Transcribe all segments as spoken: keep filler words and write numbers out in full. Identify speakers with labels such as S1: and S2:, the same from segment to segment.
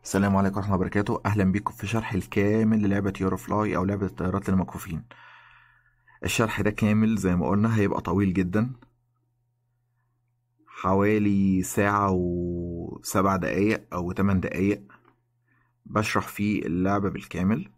S1: السلام عليكم ورحمة الله وبركاته. أهلا بيكم في شرح الكامل للعبة يورو فلاي أو لعبة الطيارات للمكفوفين. الشرح ده كامل زي ما قلنا، هيبقى طويل جدا، حوالي ساعة وسبع دقايق أو تمن دقايق بشرح فيه اللعبة بالكامل.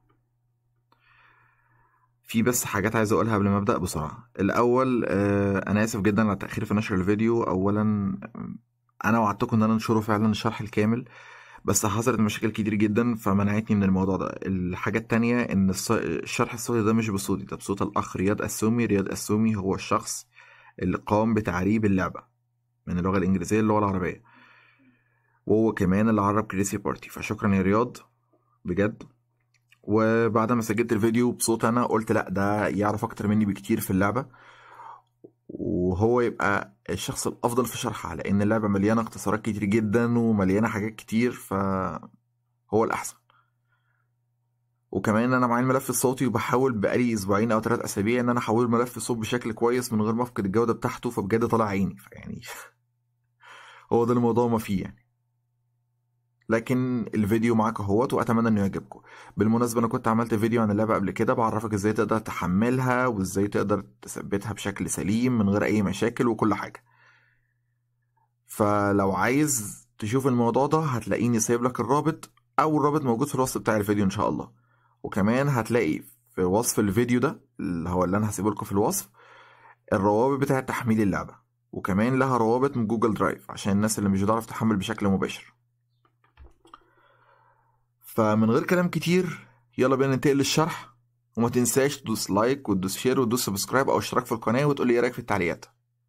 S1: في بس حاجات عايز أقولها قبل ما أبدأ بسرعة. الأول آه أنا آسف جدا على التأخير في نشر الفيديو. أولا آه، أنا وعدتكم إن أنا أنشره فعلا الشرح الكامل، بس حصلت مشاكل كتير جدا فمنعتني من الموضوع ده. الحاجة التانية ان الص- الشرح الصوتي ده مش بصوتي، ده بصوت الاخ رياض اسومي. رياض اسومي هو الشخص اللي قام بتعريب اللعبة من اللغة الانجليزية للغة العربية، وهو كمان اللي عرب كريسي بارتي، فشكرا يا رياض بجد. وبعد ما سجلت الفيديو بصوت انا قلت لا، ده يعرف اكتر مني بكتير في اللعبة، وهو يبقى الشخص الافضل في شرحها، لان اللعبة مليانة اختصارات كتير جدا ومليانة حاجات كتير، فهو الاحسن. وكمان انا معايا الملف الصوتي، وبحاول بقالي اسبوعين او ثلاث اسابيع ان انا احول ملف الصوت بشكل كويس من غير ما افقد الجوده بتاعته، فبجد طلع عيني فيعني هو ده الموضوع ما فيه يعني. لكن الفيديو معاك اهوت، واتمنى انه يعجبكم. بالمناسبه انا كنت عملت فيديو عن اللعبه قبل كده، بعرفك ازاي تقدر تحملها وازاي تقدر تثبتها بشكل سليم من غير اي مشاكل وكل حاجه. فلو عايز تشوف الموضوع ده هتلاقيني سايب لك الرابط، او الرابط موجود في الوصف بتاع الفيديو ان شاء الله. وكمان هتلاقي في وصف الفيديو ده اللي هو اللي انا هسيبه لكم في الوصف الروابط بتاعه تحميل اللعبة، وكمان لها روابط من جوجل درايف عشان الناس اللي مش هتعرف تحمل بشكل مباشر. فمن غير كلام كتير يلا بينا ننتقل للشرح. وما تنساش تدوس لايك وتدوس شير وتدوس سبسكرايب او اشتراك في القناة، وتقول لي ايه رايك في التعليقات.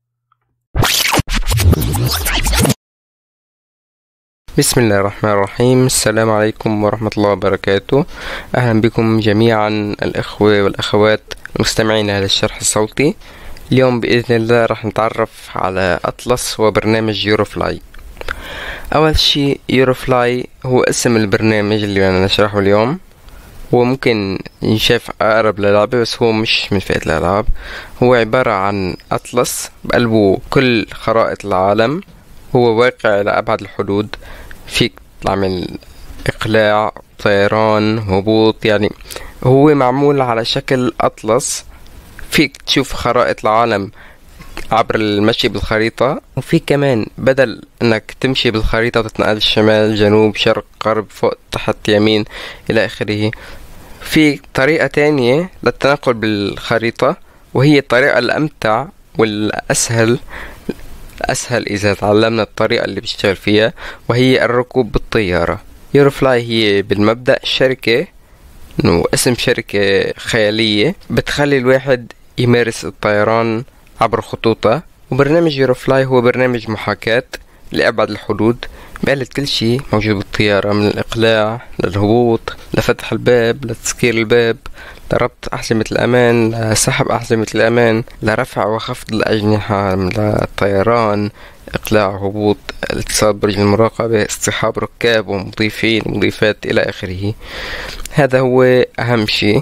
S2: بسم الله الرحمن الرحيم. السلام عليكم ورحمة الله وبركاته. أهلا بكم جميعا الإخوة والأخوات المستمعين لهذا الشرح الصوتي. اليوم بإذن الله راح نتعرف على أطلس وبرنامج يوروفلاي. أول شيء يوروفلاي هو اسم البرنامج اللي أنا نشرحه اليوم. هو ممكن ينشاف أقرب للعبة، بس هو مش من فئة الألعاب. هو عبارة عن أطلس بقلبه كل خرائط العالم، هو واقع إلى أبعد الحدود. فيك تعمل إقلاع، طيران، هبوط، يعني هو معمول على شكل أطلس. فيك تشوف خرائط العالم عبر المشي بالخريطة، وفي كمان بدل انك تمشي بالخريطة وتتنقل شمال جنوب شرق غرب فوق تحت يمين الى اخره، في طريقة تانية للتنقل بالخريطة، وهي الطريقة الأمتع والأسهل أسهل إذا تعلمنا الطريقة اللي بيشتغل فيها، وهي الركوب بالطيارة. يوروفلاي هي بالمبدأ شركة، إنه اسم شركة خيالية بتخلي الواحد يمارس الطيران عبر خطوطها. وبرنامج يوروفلاي هو برنامج محاكاة لأبعد الحدود، بيقلد كل شي موجود بالطيارة، من الإقلاع للهبوط لفتح الباب لتسكير الباب لربط أحزمة الأمان لسحب أحزمة الأمان لرفع وخفض الأجنحة للطيران، إقلاع وهبوط، الاتصال برج المراقبة، اصطحاب ركاب ومضيفين ومضيفات إلى آخره. هذا هو أهم شيء.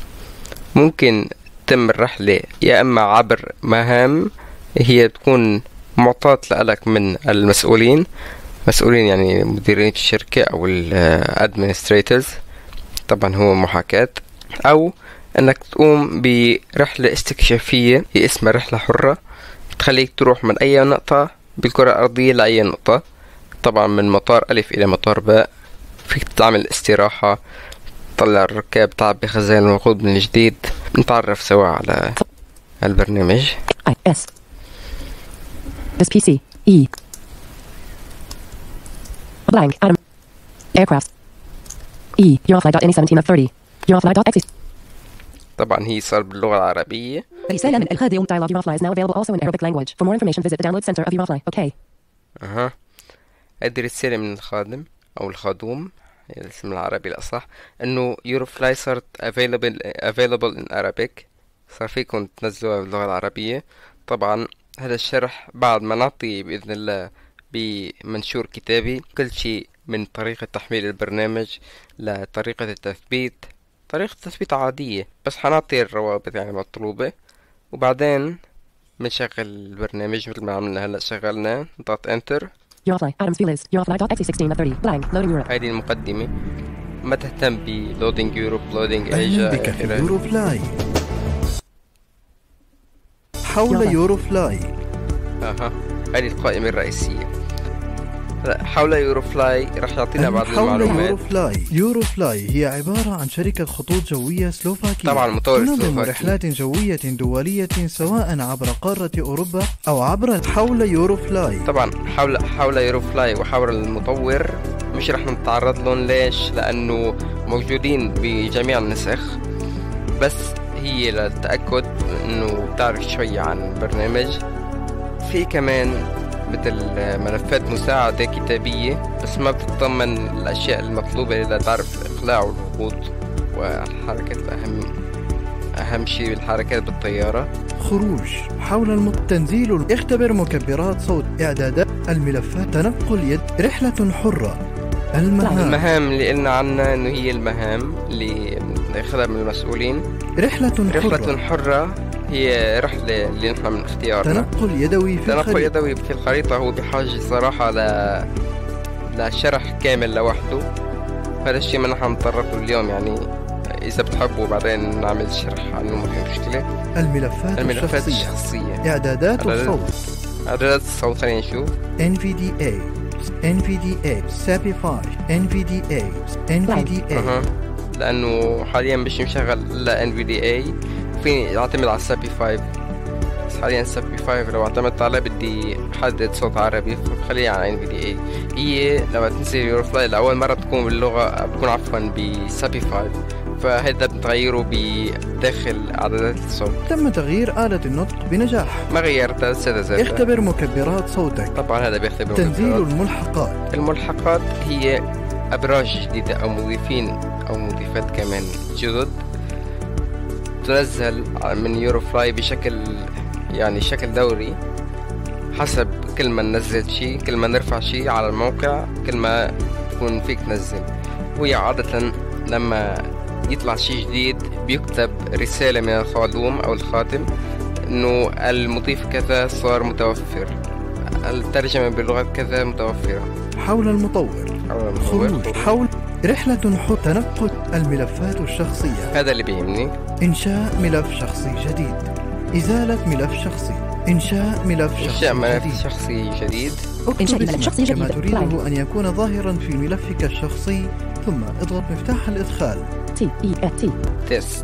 S2: ممكن تتم الرحلة يا إما عبر مهام هي تكون معطاة لك من المسؤولين، مسؤولين يعني مديرين الشركة أو الادمنستريتورز، طبعا هو محاكاة، أو أنك تقوم برحلة استكشافية هي اسمها رحلة حرة، تخليك تروح من أي نقطة بالكرة الأرضية لأي نقطة، طبعا من مطار ألف إلى مطار باء. فيك تعمل استراحة، تطلع الركاب، تعبي خزائن الوقود من جديد. نتعرف سوا على البرنامج.
S3: I S S P C E blank Adam aircraft E Eurofly dot any seventeen of thirty Eurofly dot X
S2: طبعا هي صار باللغة العربية.
S3: رسالة من الخادم. Dialog Eurofly is now available also in Arabic language. For more information visit the download center of Eurofly. Okay.
S2: أها، هذه رسالة من الخادم أو الخادوم، يعني الاسم العربي الأصح، إنه يوروفلاي صارت available available in Arabic، صار فيكم تنزلوها باللغة العربية. طبعا هذا الشرح بعد ما نعطي بإذن الله بمنشور كتابي كل شيء، من طريقة تحميل البرنامج لطريقة التثبيت. طريقة التثبيت عادية، بس حنعطي الروابط يعني مطلوبة، وبعدين بنشغل البرنامج مثل ما عملنا هلا. شغلنا، نضغط انتر،
S3: You're offline. Items view list. You're offline. Dot exe sixteen of thirty. Blank. Loading Europe.
S2: هذه المقدمة. ما تهتم بلودينج يوروب، لودينج
S4: أهلا
S2: ايجا
S4: بك في
S2: إلى
S4: يورو فلاي. حول
S3: يلا.
S4: يورو فلاي.
S2: اها هذه القائمة الرئيسية. هلا حول يورو فلاي راح يعطينا بعض
S4: حول يورو
S2: المعلومات.
S4: فلاي. يورو فلاي هي عبارة عن شركة خطوط جوية سلوفاكية
S2: طبعا مطور
S4: تنظم
S2: سلوفاكي.
S4: رحلات جوية دولية سواء عبر قارة أوروبا أو عبر حول يورو فلاي.
S2: طبعا حول حول يورو فلاي وحول المطور مش رح نتعرض لهم. ليش؟ لأنه موجودين بجميع النسخ، بس هي للتأكد إنه بتعرف شوي عن البرنامج. في كمان مثل ملفات مساعدة كتابية، بس ما بتتضمن الأشياء المطلوبة لتعرف الإقلاع والهبوط والحركات الأهم. أهم شيء الحركات بالطيارة.
S4: خروج حول الم... تنزيل ال- اختبر مكبرات صوت، إعدادات الملفات، تنقل يد، رحلة حرة، المهام
S2: المهام اللي قلنا عنها إنه هي المهام اللي ناخذها من المسؤولين.
S4: رحلة
S2: رحلة
S4: حرة،
S2: حرة هي رحلة اللي نحن من اختيارنا.
S4: تنقل يدوي في
S2: تنقل
S4: الخريطة.
S2: يدوي في الخريطة هو بحاجة صراحة ل... لشرح كامل لوحده. هذا الشيء ما نحن نتطرق له اليوم، يعني إذا بتحبوا بعدين نعمل شرح عنه ما في مشكلة.
S4: الملفات,
S2: الملفات
S4: الشخصية،
S2: الشخصية،
S4: إعدادات
S2: إعدادات-
S4: الصوت،
S2: إعدادات الصوت. خلينا نشوف.
S4: إن في دي إيه، إن في دي إيه، سابي فايف، إن في دي إيه، إن في دي إيه.
S2: أها لأنه حاليا مش مشغل إلا إن في دي إيه، فيني يعتمد على السابي فايف. بس حاليا سابي فايف لو اعتمدت عليه بدي حدد صوت عربي، فخليها على إن في دي إيه. هي لما تنزل يورو فلاي لأول مرة بتكون باللغة، بتكون عفوا بسابي فايف، فهذا بتغيره بداخل إعدادات الصوت.
S4: تم تغيير آلة النطق بنجاح.
S2: ما غيرتها سادة زادة.
S4: اختبر مكبرات صوتك.
S2: طبعا هذا بيختبر
S4: تنزيل
S2: مكبرات.
S4: الملحقات.
S2: الملحقات هي أبراج جديدة أو مضيفين أو مضيفات كمان جدد تنزل من يورو فلاي بشكل يعني شكل دوري، حسب كل ما ننزل شيء، كل ما نرفع شيء على الموقع، كل ما تكون فيك تنزل. وهي عادة لما يطلع شيء جديد بيكتب رسالة من الخادم أو الخاتم إنه المضيف كذا صار متوفر، الترجمة باللغات كذا متوفرة.
S4: حول المطور.
S2: حول المطور.
S4: خروج حول رحلة حر، تنقل الملفات الشخصية.
S2: هذا اللي بيهمني.
S4: إنشاء ملف شخصي جديد، إزالة ملف شخصي، إنشاء ملف
S2: إنشاء
S4: شخصي
S2: ملف
S4: جديد.
S2: شخصي جديد.
S4: اكتب
S3: إنشاء ملف
S4: اسمك
S3: شخصي
S4: كما
S3: جديد.
S4: تريده
S3: blank.
S4: أن يكون ظاهرا في ملفك الشخصي، ثم اضغط مفتاح الإدخال.
S3: T E F T.
S2: تيست.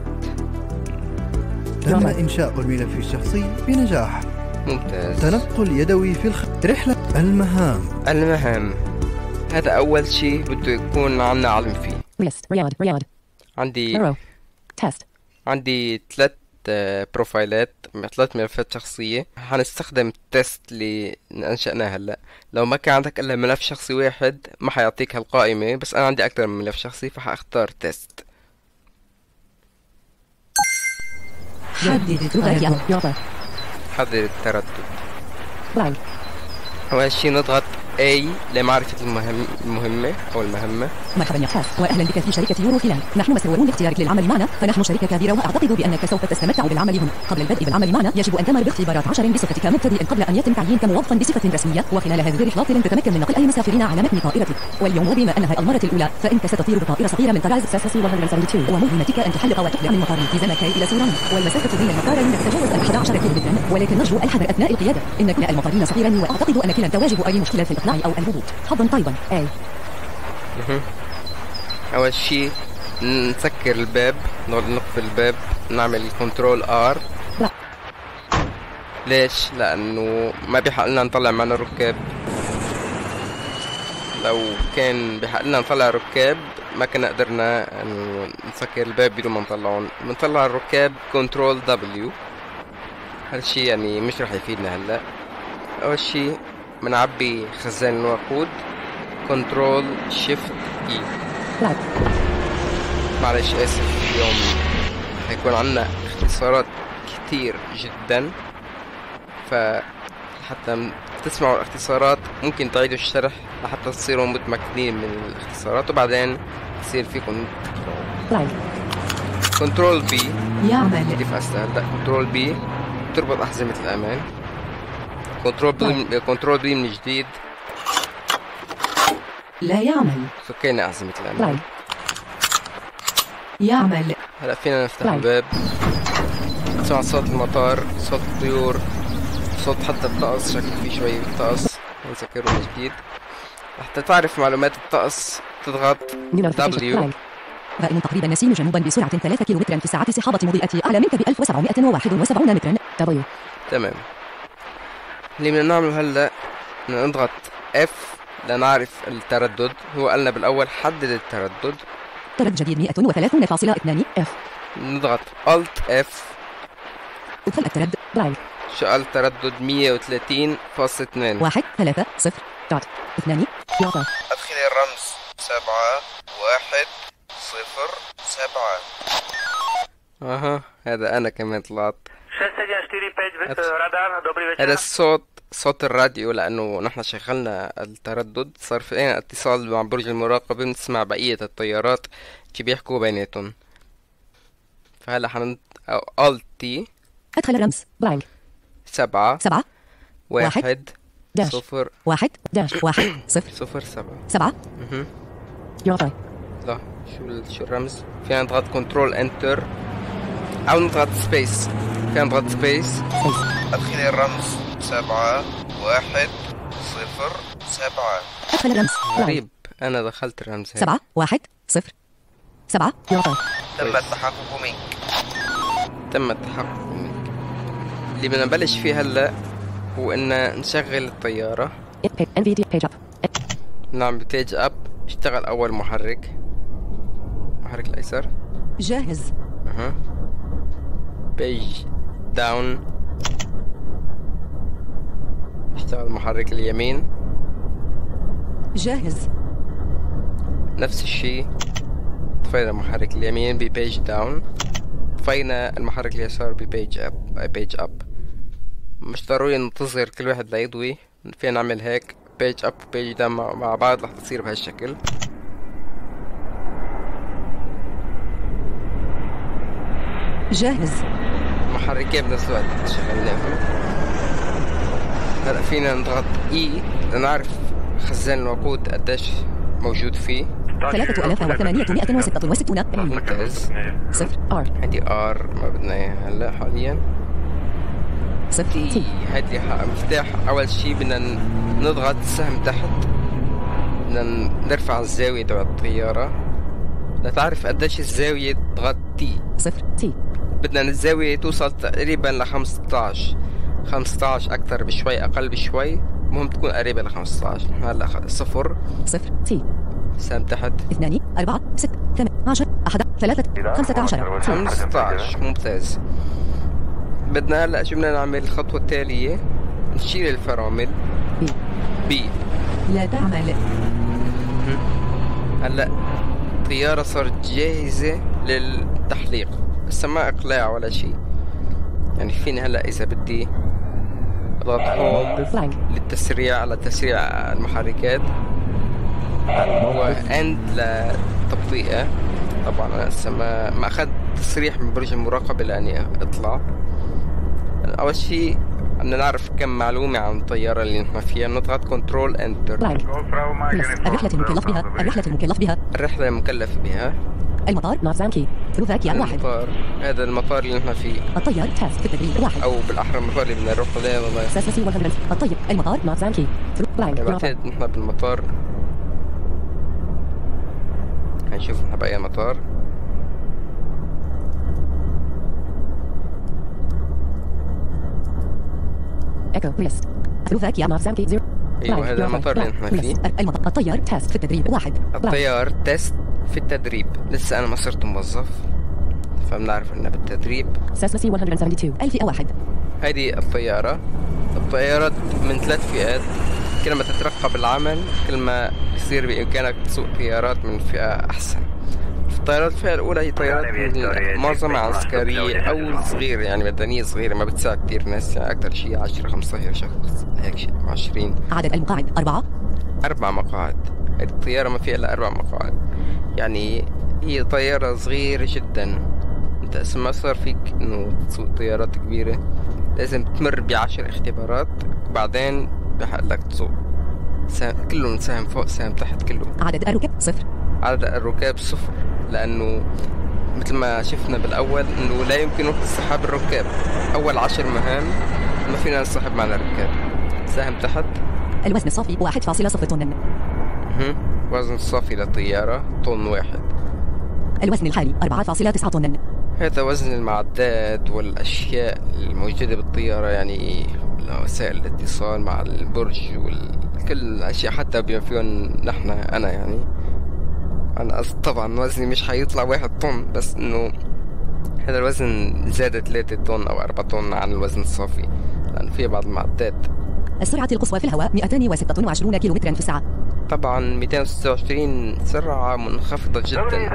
S4: تم
S3: رابع.
S4: إنشاء الملف الشخصي بنجاح.
S2: ممتاز.
S4: تنقل يدوي في الخ... رحلة المهام.
S2: المهام هذا أول شيء بده يكون عنا علم فيه.
S3: List. رياض. رياض.
S2: عندي
S3: Arrow. Test.
S2: عندي ثلاث آه، بروفايلات، ثلاث ملفات شخصية. هنستخدم التست اللي أنشأناه هلا. لو ما كان عندك إلا ملف شخصي واحد ما حيعطيك هالقائمة، بس أنا عندي أكثر من ملف شخصي فحاختار تست.
S3: حدد الطريقة. يلا.
S2: حضر التردد.
S3: Blank.
S2: أول شيء نضغط A لمعرفة المهم المهمة أو المهمة.
S3: مرحبا يا حاس، واهلا بك في شركه يورو فلاي. نحن مسرورون لاختيارك للعمل معنا، فنحن شركه كبيره واعتقد بانك سوف تستمتع بالعمل هنا. قبل البدء بالعمل معنا يجب ان تمر باختبارات عشر بصفتك مبتدئ قبل ان يتم تعيينك موظفا بصفه رسميه، وخلال هذه الرحلات لن تتمكن من نقل اي مسافرين على متن طائرتك. واليوم بما انها المره الاولى فانك ستطير بطائره صغيره من طراز ساسسي مئة وسبعة وسبعين، ومهمتك ان تحلق وتقلع من مطار التزامكاي الى سوران. والمسافه بين المطارين لا تتجاوز أحد عشر كيلومترا، ولكن نرجو الحذر اثناء القياده. ان كلا المطارين صغيرا واعتقد انك لن تواجه اي مشكله في الاقلاع او الهبوط. حظا طيبا. اي
S2: أول شيء نسكر الباب، نقفل الباب، نعمل كنترول آر.
S3: لا.
S2: ليش؟ لأنه ما بيحق لنا نطلع معنا الركاب. لو كان بحق لنا نطلع الركاب ما كنا قدرنا إنه نسكر الباب بدون ما نطلعهم. بنطلع الركاب كنترول دبليو. هالشي يعني مش رح يفيدنا هلا. أول شي بنعبي خزان الوقود كنترول شيفت اي.
S3: Blank.
S2: معلش اسف، اليوم هيكون عنا اختصارات كتير جدا، فحتى تسمعوا الاختصارات ممكن تعيدوا الشرح لحتى تصيروا متمكنين من الاختصارات، وبعدين يصير فيكم
S3: Blank.
S2: كنترول بي.
S3: يعمل.
S2: كيف اسهل؟ لا كنترول بي تربط احزمة الامان. كنترول بي كنترول بي من جديد
S3: لا يعمل.
S2: فكينا أعزمة الأمان.
S3: يعمل.
S2: هلا فينا نفتح الباب. نسمع صوت المطار، صوت الطيور، صوت حتى الطقس. شكله في شوية طقس نسكره من جديد. حتى تعرف معلومات الطقس تضغط دبليو.
S3: غائم تقريبا نسيم جنوبا بسرعة ثلاثة كيلومتر في الساعة. سحابة مضيئة أعلى منك ب ألف وسبعمائة وواحد وسبعين مترا. دبليو.
S2: تمام. اللي بدنا نعمله هلا بدنا نضغط اف لنعرف التردد. هو قالنا بالأول حدد التردد.
S3: تردد جديد مئة وثلاثين فاصلة اثنان اف.
S2: نضغط الت اف.
S3: ادخل التردد. برايل.
S2: شغل تردد مية وثلاثين فاصلة اثنين.
S3: واحد ثلاثة صفر دوت اثنان. يعطى.
S2: أدخل الرمز سبعة واحد صفر سبعة. اها هذا أنا كمان طلعت. هذا الصوت صوت الراديو، لأنه نحن شغلنا التردد. صار فينا اتصال مع برج المراقبة، بنسمع بقية الطيارات كي بيحكوا بيناتهم. فهلا حنط أو التي.
S3: أدخل الرمز برايل.
S2: سبعة
S3: سبعة
S2: واحد
S3: داش
S2: صفر
S3: واحد داش واحد صفر
S2: صفر سبعة
S3: سبعة.
S2: اها
S3: يعطى.
S2: لا شو شو الرمز؟ فينا نضغط كنترول انتر او نضغط سبيس. فينا نضغط سبيس. ادخل الرمز سبعة واحد صفر سبعة.
S3: ادخل الرمز.
S2: غريب انا دخلت الرمز هيك.
S3: سبعة واحد صفر سبعة. يعطى.
S2: تم التحقق منك. تم التحقق منك. اللي بدنا نبلش فيه هلا هو ان نشغل الطيارة. نعم بيج اب. اشتغل اول محرك، محرك الايسر.
S3: جاهز.
S2: اها بيج داون. اشتغل محرك اليمين.
S3: جاهز.
S2: نفس الشيء. طفينا محرك اليمين ببيج داون. طفينا المحرك اليسار ببيج اب. بيج اب مش ضروري ننتظر كل واحد ليضوي. فينا نعمل هيك بيج اب وبيج داون مع بعض رح تصير بهالشكل.
S3: جاهز.
S2: محركين بنفس الوقت شغلناهم. هلا فينا نضغط اي لنعرف خزان الوقود قديش موجود فيه.
S3: ثلاثة آلاف وثمانمائة وستة وستين.
S2: ممتاز.
S3: صفر ار.
S2: هدي ار ما بدنا اياها هلا حاليا.
S3: صفر تي.
S2: هدي مفتاح. اول شي بدنا نضغط السهم تحت. بدنا نرفع الزاوية تبع الطيارة لتعرف قديش الزاوية. تضغط تي.
S3: صفر تي.
S2: بدنا الزاوية توصل تقريبا ل خمسطعش. خمسطعش أكثر بشوي أقل بشوي، المهم تكون قريبة ل خمسطعش. هلا صفر.
S3: صفر تي.
S2: سهم تحت.
S3: اثنان أربعة ستة ثمانية عشر أحد ثلاثة خمسة عشر.
S2: خمسطعش. ممتاز. بدنا هلا شو بدنا نعمل؟ الخطوة التالية نشيل الفرامل.
S3: بي.
S2: بي
S3: لا تعمل.
S2: هلا الطيارة صارت جاهزة للتحليق، بس ما اقلاع ولا شيء. يعني فيني هلا اذا بدي اضغط هوم للتسريع على تسريع المحركات واند لتبطيئة. طبعا انا لسه ما ما اخذت تصريح من برج المراقبة لاني اطلع. اول شيء بدنا نعرف كم معلومة عن الطيارة اللي نحن فيها. نضغط كنترول انتر.
S3: الرحلة المكلف بها. الرحلة المكلف بها.
S2: الرحلة المكلف بها.
S3: المطار نازانكي. سلوفاكيا واحد.
S2: المطار. هذا المطار اللي نحن فيه.
S3: الطيار تاسك في التدريب واحد.
S2: او بالاحرى المطار اللي بدنا نروح عليه. والله
S3: ساساسي والهندرز. الطيب. المطار نازانكي.
S2: بعتقد نحن بالمطار. هنشوف نحن بأي مطار.
S3: ايكو ليست. سلوفاكيا نازانكي زيرو.
S2: ايوه هذا المطار اللي نحن فيه.
S3: المطار. الطيار تاسك في التدريب واحد.
S2: الطيار تيست في التدريب. لسه انا ما صرت موظف فبنعرف انه بالتدريب.
S3: ساساسي مئتين وسبعة وسبعين. ألف واحد.
S2: هذه الطيارة. الطيارات من ثلاث فئات. كل ما تترقى بالعمل كل ما يصير بإمكانك تسوق طيارات من فئة أحسن. الطيارات الفئة الأولى هي طيارات معظمها عسكرية أو صغيرة، يعني مدنية صغيرة ما بتساعد كتير ناس، يعني أكتر شيء عشرة خمسة شخص هيك شيء عشرين.
S3: عدد المقاعد أربعة.
S2: أربع مقاعد. هذه الطيارة ما فيها إلا أربع مقاعد، يعني هي طيارة صغيرة جدا. أنت ما صار فيك إنه تسوق طيارات كبيرة، لازم تمر بعشر اختبارات وبعدين بحق لك تسوق. سهم كلهم سهم فوق سهم تحت كله.
S3: عدد الركاب صفر.
S2: عدد الركاب صفر، لأنه مثل ما شفنا بالأول إنه لا يمكن وقت اصطحاب الركاب. أول عشر مهام ما فينا نصطحب معنا الركاب. سهم تحت.
S3: الوزن الصافي واحد فاصلة صفر طن.
S2: وزن الصافي للطيارة طن واحد.
S3: الوزن الحالي أربعة فاصلة تسعة طن.
S2: هذا وزن المعدات والأشياء الموجودة بالطيارة، يعني وسائل الاتصال مع البرج وكل الأشياء حتى بما فيهم نحن أنا. يعني أنا طبعا وزني مش حيطلع واحد طن، بس إنه هذا الوزن زاد ثلاثة طن أو أربعة طن عن الوزن الصافي، لأنه في بعض المعدات.
S3: السرعة القصوى في الهواء مئتين وستة وعشرين كيلومترا في الساعة.
S2: طبعا مئتين وستة وعشرين سرعة منخفضة جدا،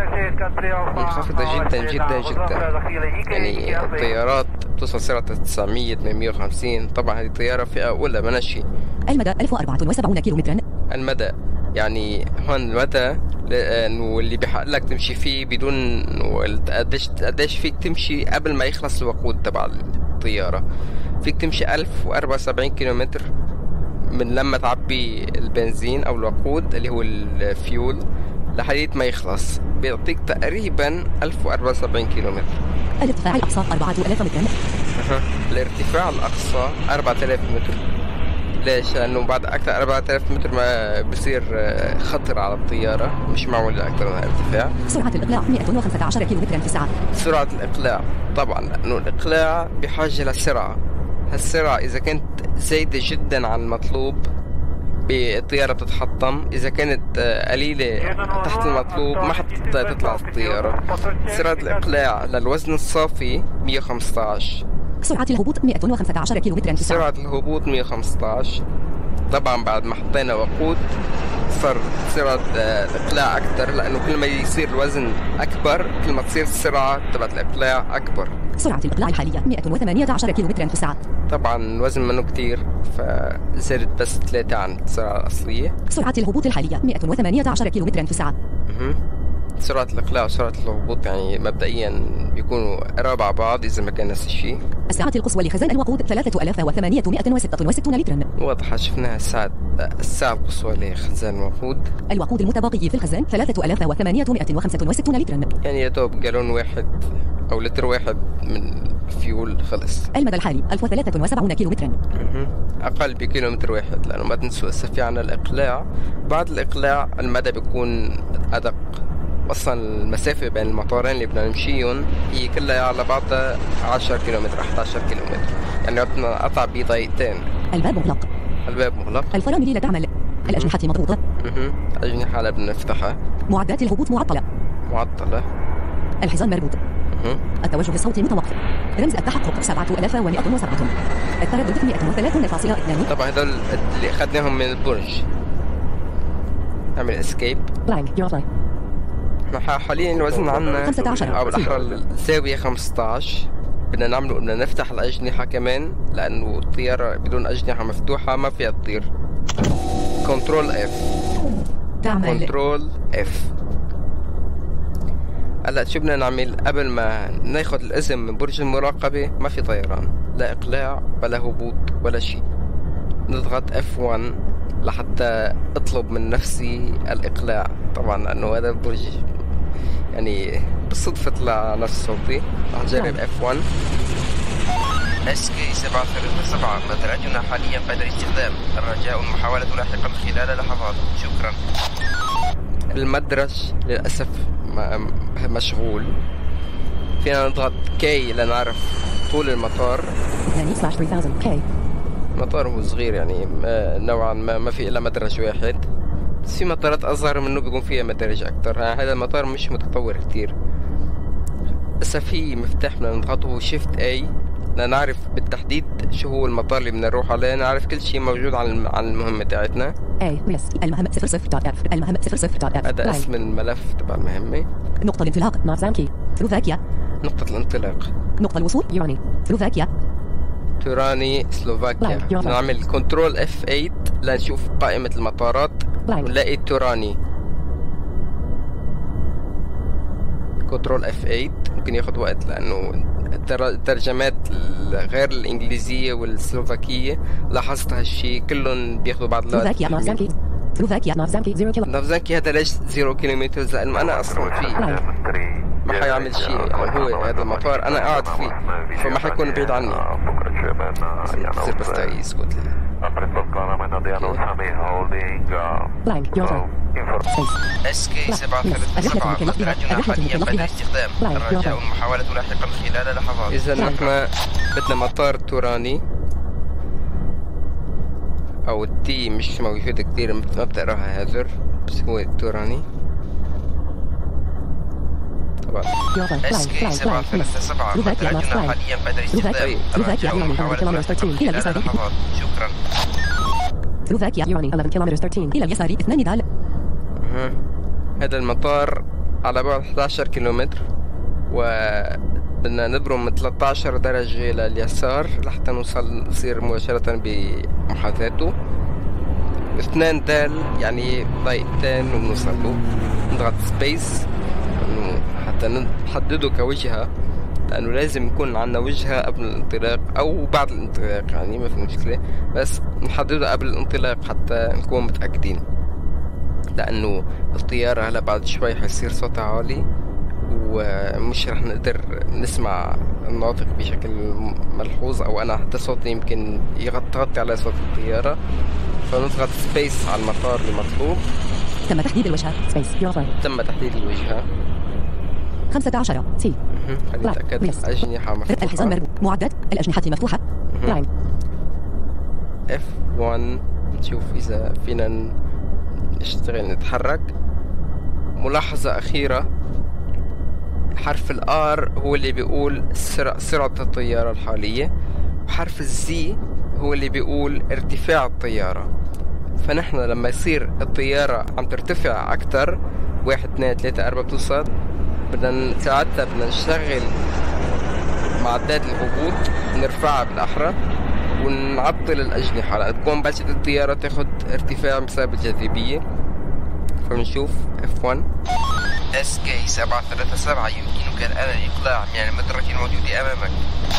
S2: منخفضة جدا جدا جدا. يعني الطيارات توصل سرعة تسعمية ثمانمية وخمسين. طبعا هذه طيارة فئة أولى منشي.
S3: المدى ألف وأربعة وسبعين كيلومترا.
S2: المدى يعني هون المدى اللي بحق لك تمشي فيه بدون قديش قديش فيك تمشي قبل ما يخلص الوقود تبع الطيارة. فيك تمشي ألف وأربعة وسبعين كيلومتر من لما تعبي البنزين أو الوقود اللي هو الفيول لحديت ما يخلص، بيعطيك تقريبا ألف وأربعة وسبعين كيلومتر.
S3: الارتفاع الأقصى أربعة آلاف متر.
S2: الارتفاع الأقصى أربعة آلاف متر. ليش؟ لأنه بعد أكثر أربعة آلاف متر ما بصير خطر على الطيارة، مش معمول أكثر من الارتفاع.
S3: سرعة الإقلاع مئة وخمسة عشر كيلومترا في الساعة.
S2: سرعة الإقلاع طبعا لأنه الإقلاع بحاجة للسرعة. هالسرعة إذا كانت زايدة جدا عن المطلوب بالطيارة بتتحطم، إذا كانت قليلة تحت المطلوب ما حتطلع الطيارة. سرعة الإقلاع للوزن الصافي مئة وخمسة عشر.
S3: سرعة الهبوط مئة وخمسة عشر كيلومترا في الساعة.
S2: سرعة الهبوط مئة وخمسة عشر. طبعا بعد ما حطينا وقود صار سرعة الإقلاع أكثر، لأنه كل ما يصير الوزن أكبر كل ما تصير السرعة تبعت الإقلاع أكبر.
S3: سرعة الإقلاع الحالية مئة وثمانية عشر كيلومترا في الساعة.
S2: طبعا الوزن منه كتير فزادت بس ثلاثة عن السرعة الأصلية.
S3: سرعة الهبوط الحالية مئة وثمانية عشر كيلومترا في الساعة.
S2: سرعة الإقلاع وسرعة الهبوط يعني مبدئيا بيكونوا قراب على بعض إذا ما كان نفس الشيء. السعة
S3: القصوى لخزان الوقود ثلاثة آلاف وثمانمئة وستة وستين لترا.
S2: واضحة، شفناها الساعة السعة القصوى لخزان الوقود.
S3: الوقود المتبقي في الخزان ثلاثة آلاف وثمانمئة وخمسة وستين لترا.
S2: يعني يا دوب جالون واحد أو لتر واحد من الفيول خلص.
S3: المدى الحالي ألف وثلاثة وسبعين كيلومترا.
S2: أقل بكيلومتر واحد، لأنه ما تنسوا هسه في عنا الإقلاع. بعد الإقلاع المدى بيكون أدق. أصلا المسافة بين المطارين اللي بدنا نمشيهم هي كلها على بعضها عشرة كيلومتر أحد عشر كيلومتر، يعني بدنا قطع بدقيقتين.
S3: الباب مغلق.
S2: الباب مغلق.
S3: الفرامل لا تعمل. الأجنحة مضغوطة.
S2: اها الأجنحة لا بدنا نفتحها.
S3: معدات الهبوط معطلة.
S2: معطلة.
S3: الحزام مربوط.
S2: اها
S3: التوجه الصوتي متوقف. رمز التحقق سبعة آلاف ومئة وسبعة. التردد مئة وثلاثين فاصلة اثنين.
S2: طبعا هذول اللي أخذناهم من البرج. نعمل اسكيب.
S3: بلانك يور لاين.
S2: نحن حاليا الوزن عنا
S3: خمسة عشر
S2: أو بالأحرى الزاوية خمسة عشر. بدنا نعمله بدنا نفتح الأجنحة كمان، لأنه الطيارة بدون أجنحة مفتوحة ما فيها تطير. كنترول اف.
S3: تعمل.
S2: كنترول اف. هلا شو بدنا نعمل قبل ما ناخذ الإذن من برج المراقبة؟ ما في طيران، لا إقلاع ولا هبوط ولا شيء. نضغط اف واحد لحتى اطلب من نفسي الإقلاع، طبعا لأنه هذا البرج يعني بالصدفة طلع نفس صوتي. رح نجرب اف واحد. اس كي سبعة ثلاثة سبعة مدرجنا حاليا بدل استخدام، الرجاء المحاولة لاحقا خلال لحظات، شكرا. المدرج للأسف مشغول. فينا نضغط كي لنعرف طول المطار. المطار هو صغير يعني نوعا ما ما في إلا مدرج واحد، بس في مطارات أصغر منه بيكون فيها مدارج أكتر. هذا المطار مش متطور كتير. بس في مفتاح بدنا نضغطه شيفت اي لنعرف بالتحديد شو هو المطار اللي بدنا نروح عليه، نعرف كل شيء موجود عن عن المهمة تاعتنا.
S3: اي يس المهمة صفر صفر دوت اف. المهمة صفر صفر دوت اف.
S2: هذا اسم الملف تبع المهمة.
S3: نقطة الانطلاق نازانكي سلوفاكيا.
S2: نقطة الانطلاق.
S3: نقطة الوصول يوراني سلوفاكيا.
S2: توراني سلوفاكيا. نعمل كنترول اف ثمانية لنشوف قائمة المطارات ونلاقي توراني. كنترول اف ثمانية ممكن ياخد وقت لانه الترجمات غير الانجليزية والسلوفاكية لاحظت هالشي كلهم بياخدوا بعض الوقت. نافزانكي هذا ليش زيرو كيلومتر؟ لانه انا اصلا فيه ما حيعمل شيء، يعني هو هذا المطار انا قاعد فيه فما حيكون بعيد عني. بصير بس يسكت لي. اس كي سبعة ثلاثة سبعة مخرجنا حاليا بدأ الاستخدام. الرجاء المحاولة لاحقا خلال لحظات. إذا نحن بدنا مطار توراني أو التي مش موجودة كتير ما بتقراها هذر، بس هو توراني طبعا. اس كي سبعة ثلاثة سبعة مخرجنا حاليا بدأ الاستخدام. الرجاء المحاولة لاحقا خلال لحظات. شكرا.
S3: سلوفاكيا يعني إحدى عشر كيلومتر إلى اليسار اثنان دال.
S2: هذا المطار على بعد إحدى عشر كيلومتر وبدنا نبرم ثلاثة عشر درجة لليسار لحتى نوصل نصير مباشرة بمحاذاته. اثنان دال يعني دقيقتين ونوصل له. نضغط سبيس حتى نحدده كوجهة، لأنه لازم يكون عنا وجهة قبل الانطلاق أو بعد الانطلاق، يعني ما في مشكلة، بس نحدده قبل الانطلاق حتى نكون متأكدين، لأنه الطيارة هلا بعد شوي حيصير صوتها عالي ومش رح نقدر نسمع الناطق بشكل ملحوظ، أو أنا حتى صوتي يمكن يغطي على صوت الطيارة، فنضغط سبيس على المطار المطلوب.
S3: تم تحديد الوجهة. سبيس.
S2: تم تحديد الوجهة.
S3: خمسة عشر سي.
S2: خلينا نتأكد الأجنحة مفتوحة.
S3: الحزام مربوط. معدات الأجنحة مفتوحة. لاين.
S2: اف واحد نشوف إذا فينا نشتغل نتحرك. ملاحظة أخيرة، حرف الآر هو اللي بيقول سرعة, سرعة الطيارة الحالية، وحرف الزي هو اللي بيقول ارتفاع الطيارة. فنحن لما يصير الطيارة عم ترتفع أكتر، واحد اثنين ثلاثة أربعة بتوصل، بدنا ساعتها بدنا نشغل معدات الهبوط نرفعها بالأحرى ونعطل الأجنحة لتكون بلشت الطيارة تاخد ارتفاع بسبب الجاذبية. فبنشوف اف واحد. اس كي سبعة ثلاثة سبعة يمكنك الآن الإقلاع من المدرج الموجود أمامك.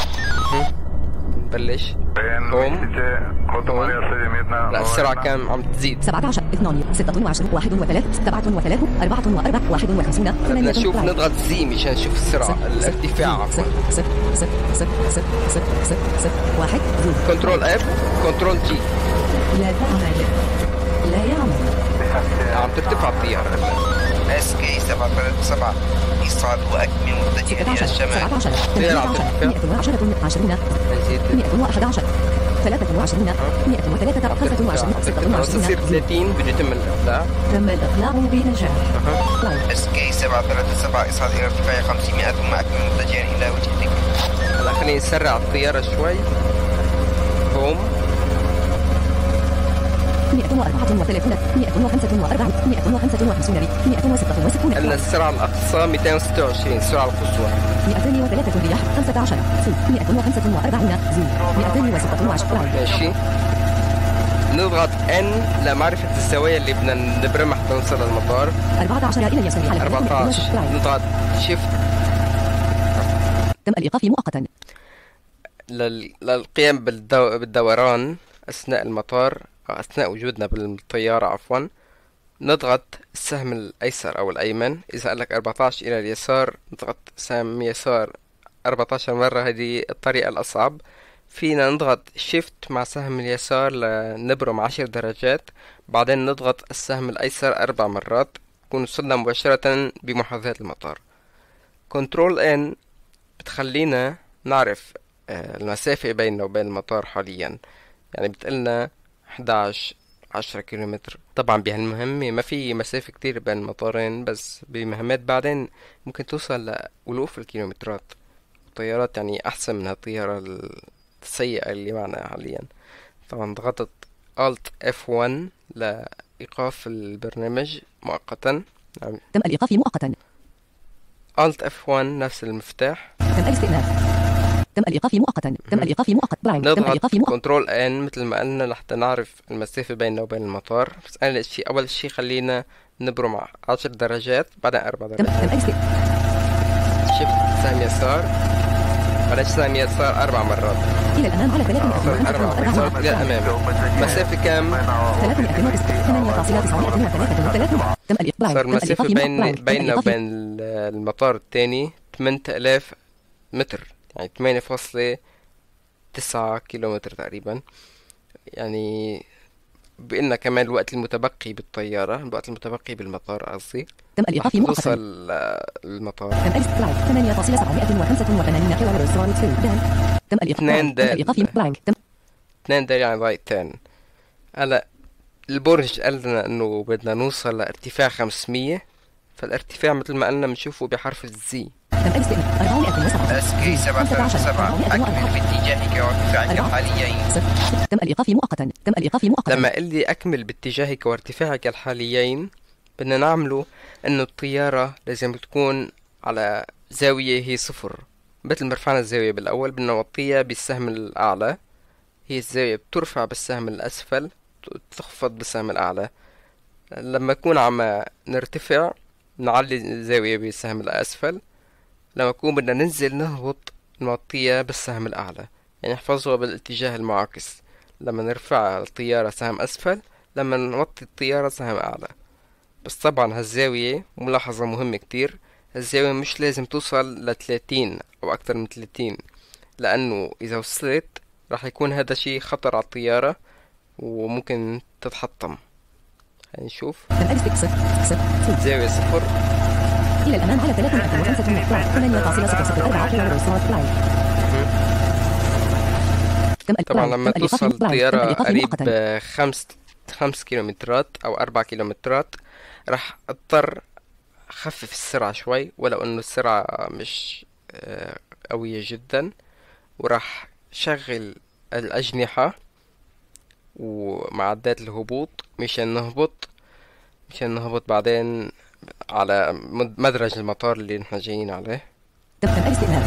S2: نبلش. هوم. لا السرعة كم عم تزيد.
S3: سبعة عشر اثنان ستة وعشرين واحد وثلاث سبعة وثلاث أربعة وأربعة واحد وخمسون.
S2: بدنا نشوف نضغط زي مشان نشوف السرعة الارتفاع. عفوا.
S3: ست ست ست ست ست ست ست واحد.
S2: كنترول اف كنترول جي.
S3: لا تعمل. لا يعمل.
S2: عم ترتفع الطيارة. اس كي سبعة ثلاثة سبعة إيصال وأكمل متجها إلى الشمال.
S3: سبعة عشر مئة وعشرة عشرون مئة وأحد عشر ثلاثة وعشرين مئة وثلاثة خمسة وعشرين ستة وعشرين.
S2: تصير ثلاثين بده يتم الإقلاع.
S3: تم الإقلاع بنجاح.
S2: اس كي سبعة ثلاثة سبعة إيصال إلى ارتفاع خمسمائة ثم أكمل متجها إلى وجهتك. هلا خلينا نسرع الطيارة شوي. هوم.
S3: مئة وأربعة وثلاثين مئة وخمسة وأربعين مئة وخمسة وخمسون مئة وستة وستون.
S2: قلنا السرعة الأقصى مئتين وستة وعشرين، السرعة القصوى
S3: مئتين وثلاثة رياح. خمسة عشر سي مئة وخمسة وأربعين زي مئتين وستة وعشرين.
S2: ماشي. نضغط ان لمعرفة الزوايا اللي بدنا نبرمها حتى نوصل للمطار.
S3: أربعة عشر إلى اليسار.
S2: أربعة عشر. نضغط شيفت.
S3: تم الإيقاف مؤقتا.
S2: لل... للقيام بالدو... بالدوران أثناء المطار، أثناء وجودنا بالطيارة عفوا. نضغط السهم الأيسر أو الأيمن. إذا قال لك أربعة عشر إلى اليسار نضغط سهم يسار أربعة عشر مرة، هذه الطريقة الأصعب. فينا نضغط شيفت مع سهم اليسار لنبرم عشر درجات، بعدين نضغط السهم الأيسر أربع مرات نكون وصلنا مباشرة بمحاذاة المطار. كنترول ان بتخلينا نعرف المسافة بيننا وبين المطار حاليا، يعني بتقلنا إحدى عشر عشرة كيلومتر. طبعا بهالمهمة ما في مسافة كتير بين المطارين، بس بمهمات بعدين ممكن توصل لألوف الكيلومترات. الطيارات يعني أحسن من الطيارة السيئة اللي معنا حاليا. طبعا ضغطت Alt اف واحد لإيقاف البرنامج مؤقتا. نعم.
S3: تم الإيقاف مؤقتا.
S2: Alt اف واحد نفس المفتاح.
S3: تم الاستئناف. تم الإيقاف مؤقتا. تم الإيقاف مؤقتا.
S2: نضغط كنترول ان مثل ما قلنا لحتى نعرف المسافة بيننا وبين المطار. بس أنا الشيء أول شيء خلينا نبرم عشر درجات بعدين أربع درجات.
S3: تم الاستئناف.
S2: شفت سهم يسار، بلاش سهم يسار أربع مرات.
S3: إلى الأمام على ثلاثمائة
S2: أربع مرات إلى الأمام. مسافة كام؟
S3: ثلاثمائة وثمانية فاصلة تسعة وثلاثة وثلاثين. تم الإقبال.
S2: صار المسافة بين بيننا وبين المطار الثاني ثمانية آلاف متر، يعني ثمانية فاصلة تسعة كيلومتر تقريبا. يعني بقلنا كمان الوقت المتبقي بالطيارة، الوقت المتبقي بالمطار قصدي،
S3: تم الإيقاف مؤقتا.
S2: توصل المطار
S3: تم الاستقلال ثمانية فاصلة سبعمائة وخمسة وثمانين كيلومتر. تم
S2: اثنين دال
S3: الإيقاف بلانك. تم
S2: اثنين دال يعني ضايقتين. هلا البرج قال لنا انه بدنا نوصل لارتفاع خمسمية، فالارتفاع مثل ما قلنا بنشوفه بحرف الزي.
S3: تم الاستقلال أربعمائة وسبعة.
S2: اسكي سبعة سبعة أكمل باتجاهك وارتفاعك الحاليين.
S3: تم الإيقاف مؤقتا. تم الإيقاف مؤقتا.
S2: لما قال لي أكمل باتجاهك وارتفاعك الحاليين، بدنا نعمله إنه الطيارة لازم تكون على زاوية هي صفر، مثل ما رفعنا الزاوية بالأول بدنا نوطيها بالسهم الأعلى. هي الزاوية بترفع بالسهم الأسفل، تخفض بالسهم الأعلى. لما يكون عم نرتفع نعلي الزاوية بالسهم الأسفل، لما يكون بدنا ننزل نهبط نوطيها بالسهم الأعلى. يعني احفظوها بالاتجاه المعاكس، لما نرفع الطيارة سهم أسفل، لما نوطي الطيارة سهم أعلى. بس طبعا هالزاوية ملاحظة مهمة كتير، الزاوية مش لازم توصل لثلاثين أو أكتر من ثلاثين، لأنه إذا وصلت راح يكون هذا شي خطر على الطيارة وممكن تتحطم. هنشوف زاوية صفر
S3: إلى الأمام على ثلاثمائة وخمسة ثمانية فاصلة صفر صفر أربعة كيلومتر.
S2: طبعا لما توصل الطيارة قريب خمس خمس كيلومترات أو أربع كيلومترات راح اضطر أخفف السرعة شوي، ولو إنه السرعة مش قوية جدا، وراح شغل الأجنحة ومعدات الهبوط مشان نهبط مشان نهبط بعدين على مدرج المطار اللي نحن جايين عليه.
S3: تم الاستئناف.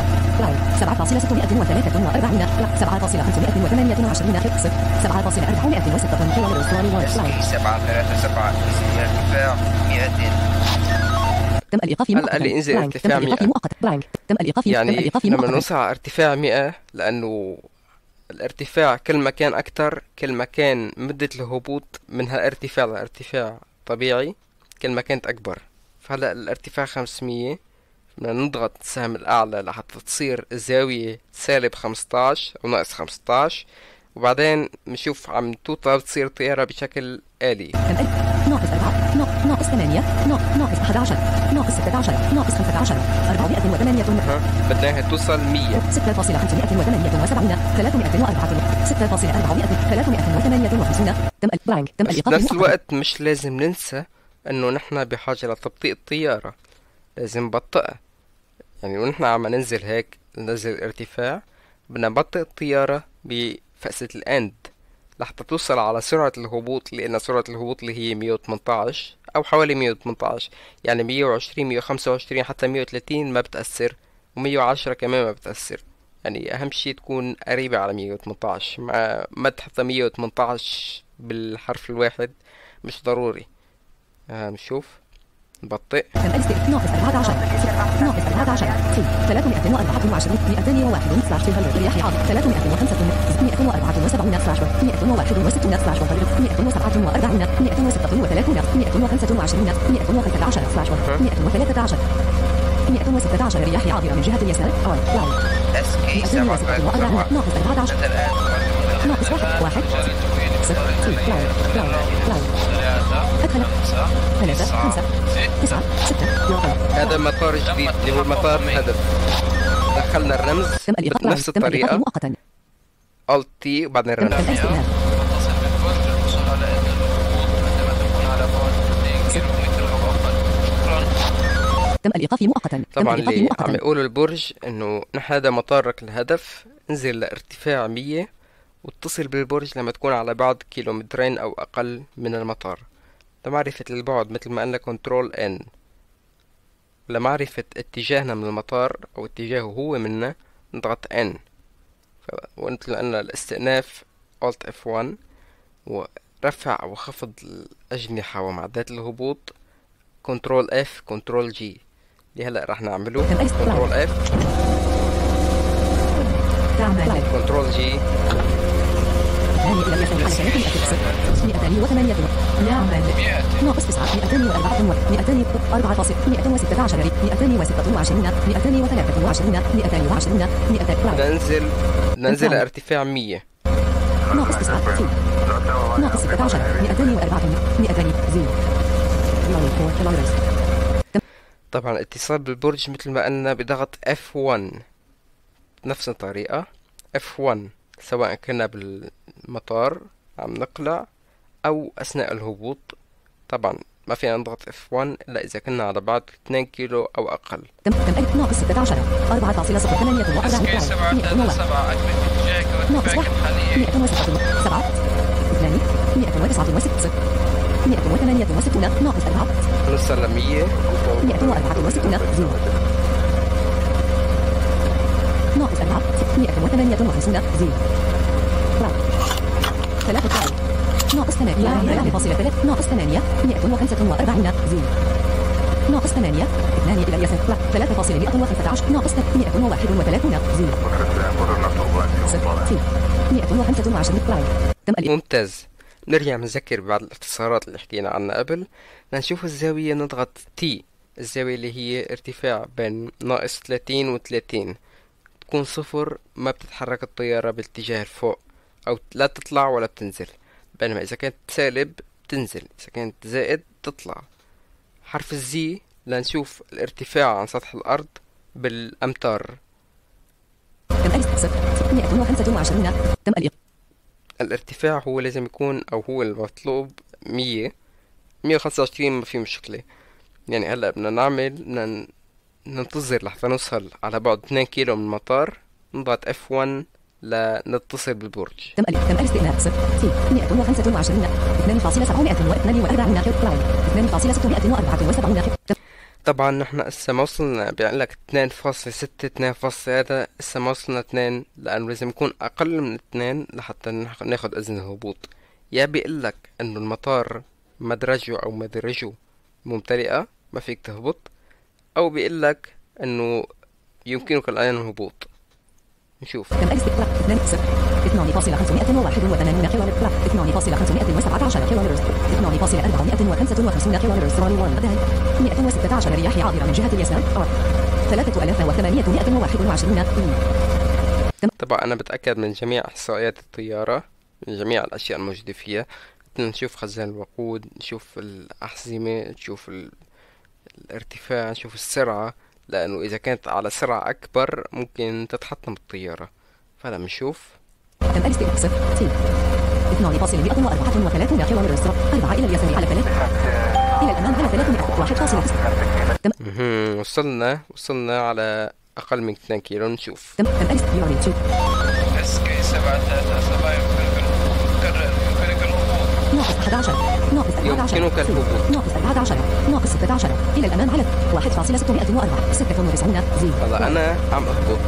S3: سبعة فاصلة ستمائة وثلاثة وأربعين، سبعة فاصلة خمسمائة وثمانية وعشرين، سبعة فاصلة أربعمائة وستة كيلومتر.
S2: سبعة ثلاثة سبعة ارتفاع مئتين.
S3: تم الإيقاف مؤقتا.
S2: قال لي انزل ارتفاع مئة.
S3: تم الإيقاف.
S2: يعني لما نوصل على ارتفاع مئة، لأنه الارتفاع كل ما كان أكتر كل ما كان مدة الهبوط من هالارتفاع لارتفاع طبيعي كل ما كانت أكبر. فهلا الارتفاع خمسمية، بدنا نضغط السهم الأعلى لحتى تصير الزاوية سالب خمستاش أو ناقص خمستاش، وبعدين نشوف عم توطى تصير الطيارة بشكل آلي.
S3: ناقص أربعة، ناقص ثمانية، ناقص أحد عشر، ناقص ستة عشر، ناقص خمسة عشر، أربعمائة وثمانية.
S2: بدنا توصل مية.
S3: ستة فاصلة خمسمائة وثمانية وسبعين، ثلاثمائة وأربعة، ستة فاصلة أربعمائة، ثلاثمائة وثمانية وخمسين. تم البلانك. تم الإيقاف.
S2: بنفس الوقت مش لازم ننسى إنه نحن بحاجة لتبطيء الطيارة، لازم نبطئها. يعني ونحن عم ننزل هيك ننزل الارتفاع بدنا نبطئ الطيارة بفأسة الأند لحتى توصل على سرعة الهبوط، لأن سرعة الهبوط اللي هي مية وثمنتاش أو حوالي مية وثمنتاش، يعني مية وعشرين مية وخمسة وعشرين حتى مية وثلاثين ما بتأثر، ومية وعشرة كمان ما بتأثر. يعني أهم شي تكون قريبة على مية وثمنتاش، مع ما تحط مية وثمنتاش بالحرف الواحد مش ضروري. نشوف نبطئ.
S3: ناقص أربعة عشر، ناقص أربعة عشر، ثلاثمائة وأربعة وعشرين، مئتين وواحد سلاش تلك الرياح عاطف، ثلاثمائة وخمسة، مئة وأربعة وسبعين سلاش، مئة وواحد وستون سلاش وثلاث، مئة وسبعة وأربعين، مئة وستة وثلاثون، مئة وخمسة وعشرين، مئة وخمسة عشر سلاش، مئة وثلاثة عشر، مئة وستة عشر رياح عابرة من جهة اليسار. أون لاين.
S2: اسكي سبعة
S3: وأربعين، ناقص أربعة عشر، ناقص واحد، واحد، صفر، لاين، لاين، لاين. أدخل ثلاثة، خمسة، تسعة، ستة، واحد.
S2: هذا مطار جديد اللي هو مطار الهدف. دخلنا الرمز بنفس الطريقة، Alt T وبعدين الرمز.
S3: تم الإيقاف مؤقتا.
S2: طبعا اللي عم يقولوا البرج انه نحن هذا مطارك الهدف، انزل لارتفاع مية واتصل بالبرج لما تكون على بعد كيلومترين او اقل من المطار. لمعرفة البعد مثل ما قلنا كنترول ان، لمعرفة اتجاهنا من المطار او اتجاهه هو منا نضغط ان، ومثل ما قلنا الاستئناف Alt إف واحد، ورفع وخفض الأجنحة ومعدات الهبوط كنترول اف كنترول جي. اللي هلا راح نعمله
S3: تم أرسل
S2: كنترول اف،
S3: تعمل
S2: كنترول جي،
S3: ثاني إلى اليسار على ثلاث مئة صفر مئتان وثمانية يعمل ناقص تسعة مئتان وأربعة مئتان أربعة فاصل مئتان وستة عشر مئتان وستة وعشرين مئتان وثلاثة وعشرين مئتان وعشرين مئتان
S2: ننزل ننزل ارتفاع مية،
S3: ناقص تسعة ناقص ستة عشر مئتان وأربعة مئتان زيرو.
S2: طبعا الاتصال بالبرج مثل ما قلنا بضغط اف واحد نفس الطريقة اف واحد سواء كنا بالمطار عم نقلع أو أثناء الهبوط. طبعا ما فينا نضغط اف واحد إلا إذا كنا على بعد اثنين كيلو أو أقل.
S3: تم تم ناقص ستة عشر أربعة فاصلة صفر ثمانية ناقص واحد مئة وستة سبعة اثنان مئة وتسعة وستين مئة وثمانية وستون ناقص أربعة
S2: نوصل لمية
S3: مئة وأربعة وستون زيرو ناقص أربعة مئة وثمانية وخمسون زيرو ثلاثة ناقص ثمانية ثلاثة فاصلة ثلاثة ناقص ثمانية مئة وخمسة وأربعين زيرو ناقص ثمانية اثنان إلى اليسار ثلاثة فاصلة مئة وخمسة عشر ناقص مئة وواحد وثلاثون زيرو ستين مئة وخمسة وعشرين تم
S2: ممتاز. نرجع نذكر بعض الاختصارات اللي حكينا عنها قبل. لنشوف الزاوية نضغط تي، الزاوية اللي هي ارتفاع بين ناقص ثلاثين وثلاثين، تكون صفر ما بتتحرك الطيارة باتجاه الفوق أو لا تطلع ولا بتنزل، بينما إذا كانت سالب تنزل، إذا كانت زائد تطلع. حرف الزي لنشوف الارتفاع عن سطح الأرض بالأمتار.
S3: تم مئة وخمسة وعشرين تم
S2: الارتفاع هو لازم يكون أو هو المطلوب مية مية وخمسة وعشرين، ما في مشكلة. يعني هلا بدنا نعمل بدنا ننتظر لحتى نوصل على بعد اثنين كيلو من المطار، نضغط اف واحد لنتصل بالبرج.
S3: تم تم الاستئناف مئة وخمسة وعشرين اثنان فاصلة سبعمائة واثنان وأربعين اثنان فاصلة ستمائة وأربعة وسبعين.
S2: طبعا نحن اسا ما وصلنا، بيقول لك اثنين فاصلة ستة اثنين فاصلة هذا اسا ما وصلنا اثنين، لأنه لازم يكون أقل من اثنين لحتى ناخد إذن الهبوط. يا بيقول لك إنه المطار مدرجه أو مدرجه ممتلئة ما فيك تهبط، أو بيقول لك إنه يمكنك الآن الهبوط. نشوف.
S3: تم الاستقلاع اثنان فاصلة خمسمائة وواحد وثمانين كيلومتر اثنان فاصلة خمسمائة وسبعة عشر كيلومتر اثنان فاصلة أربعمائة وخمسة وخمسين كيلومتر مئة وستة عشر رياح عابرة من جهة اليسار ثلاثة آلاف وثمانمائة وواحد وعشرين.
S2: طبعا أنا بتأكد من جميع إحصائيات الطيارة، من جميع الأشياء الموجودة فيها. نشوف خزان الوقود، نشوف الأحزمة، نشوف الارتفاع، نشوف السرعة، لأنه إذا كانت على سرعة أكبر ممكن تتحطم الطيارة. فلا بنشوف.
S3: تم الاستئناف اثنان فاصلة مئة وأربعة وثلاثين كيلومتر أربعة إلى اليسار على ثلاثة إلى الأمام على ثلاثمائة واحد فاصلة تم
S2: وصلنا وصلنا على أقل من اثنين كيلو. نشوف.
S3: تم تم الاستئناف
S2: اس كي سبعة ثلاثة سبعة يمكنك الهبوط.
S3: ناقص أحد عشر ناقص أربعة عشر
S2: يمكنك الهبوط.
S3: ناقص أربعة عشر ناقص ستة عشر إلى الأمام على واحد فاصلة ستمائة وأربعة ستة وتسعين زيرو.
S2: هلا أنا عم أهبط.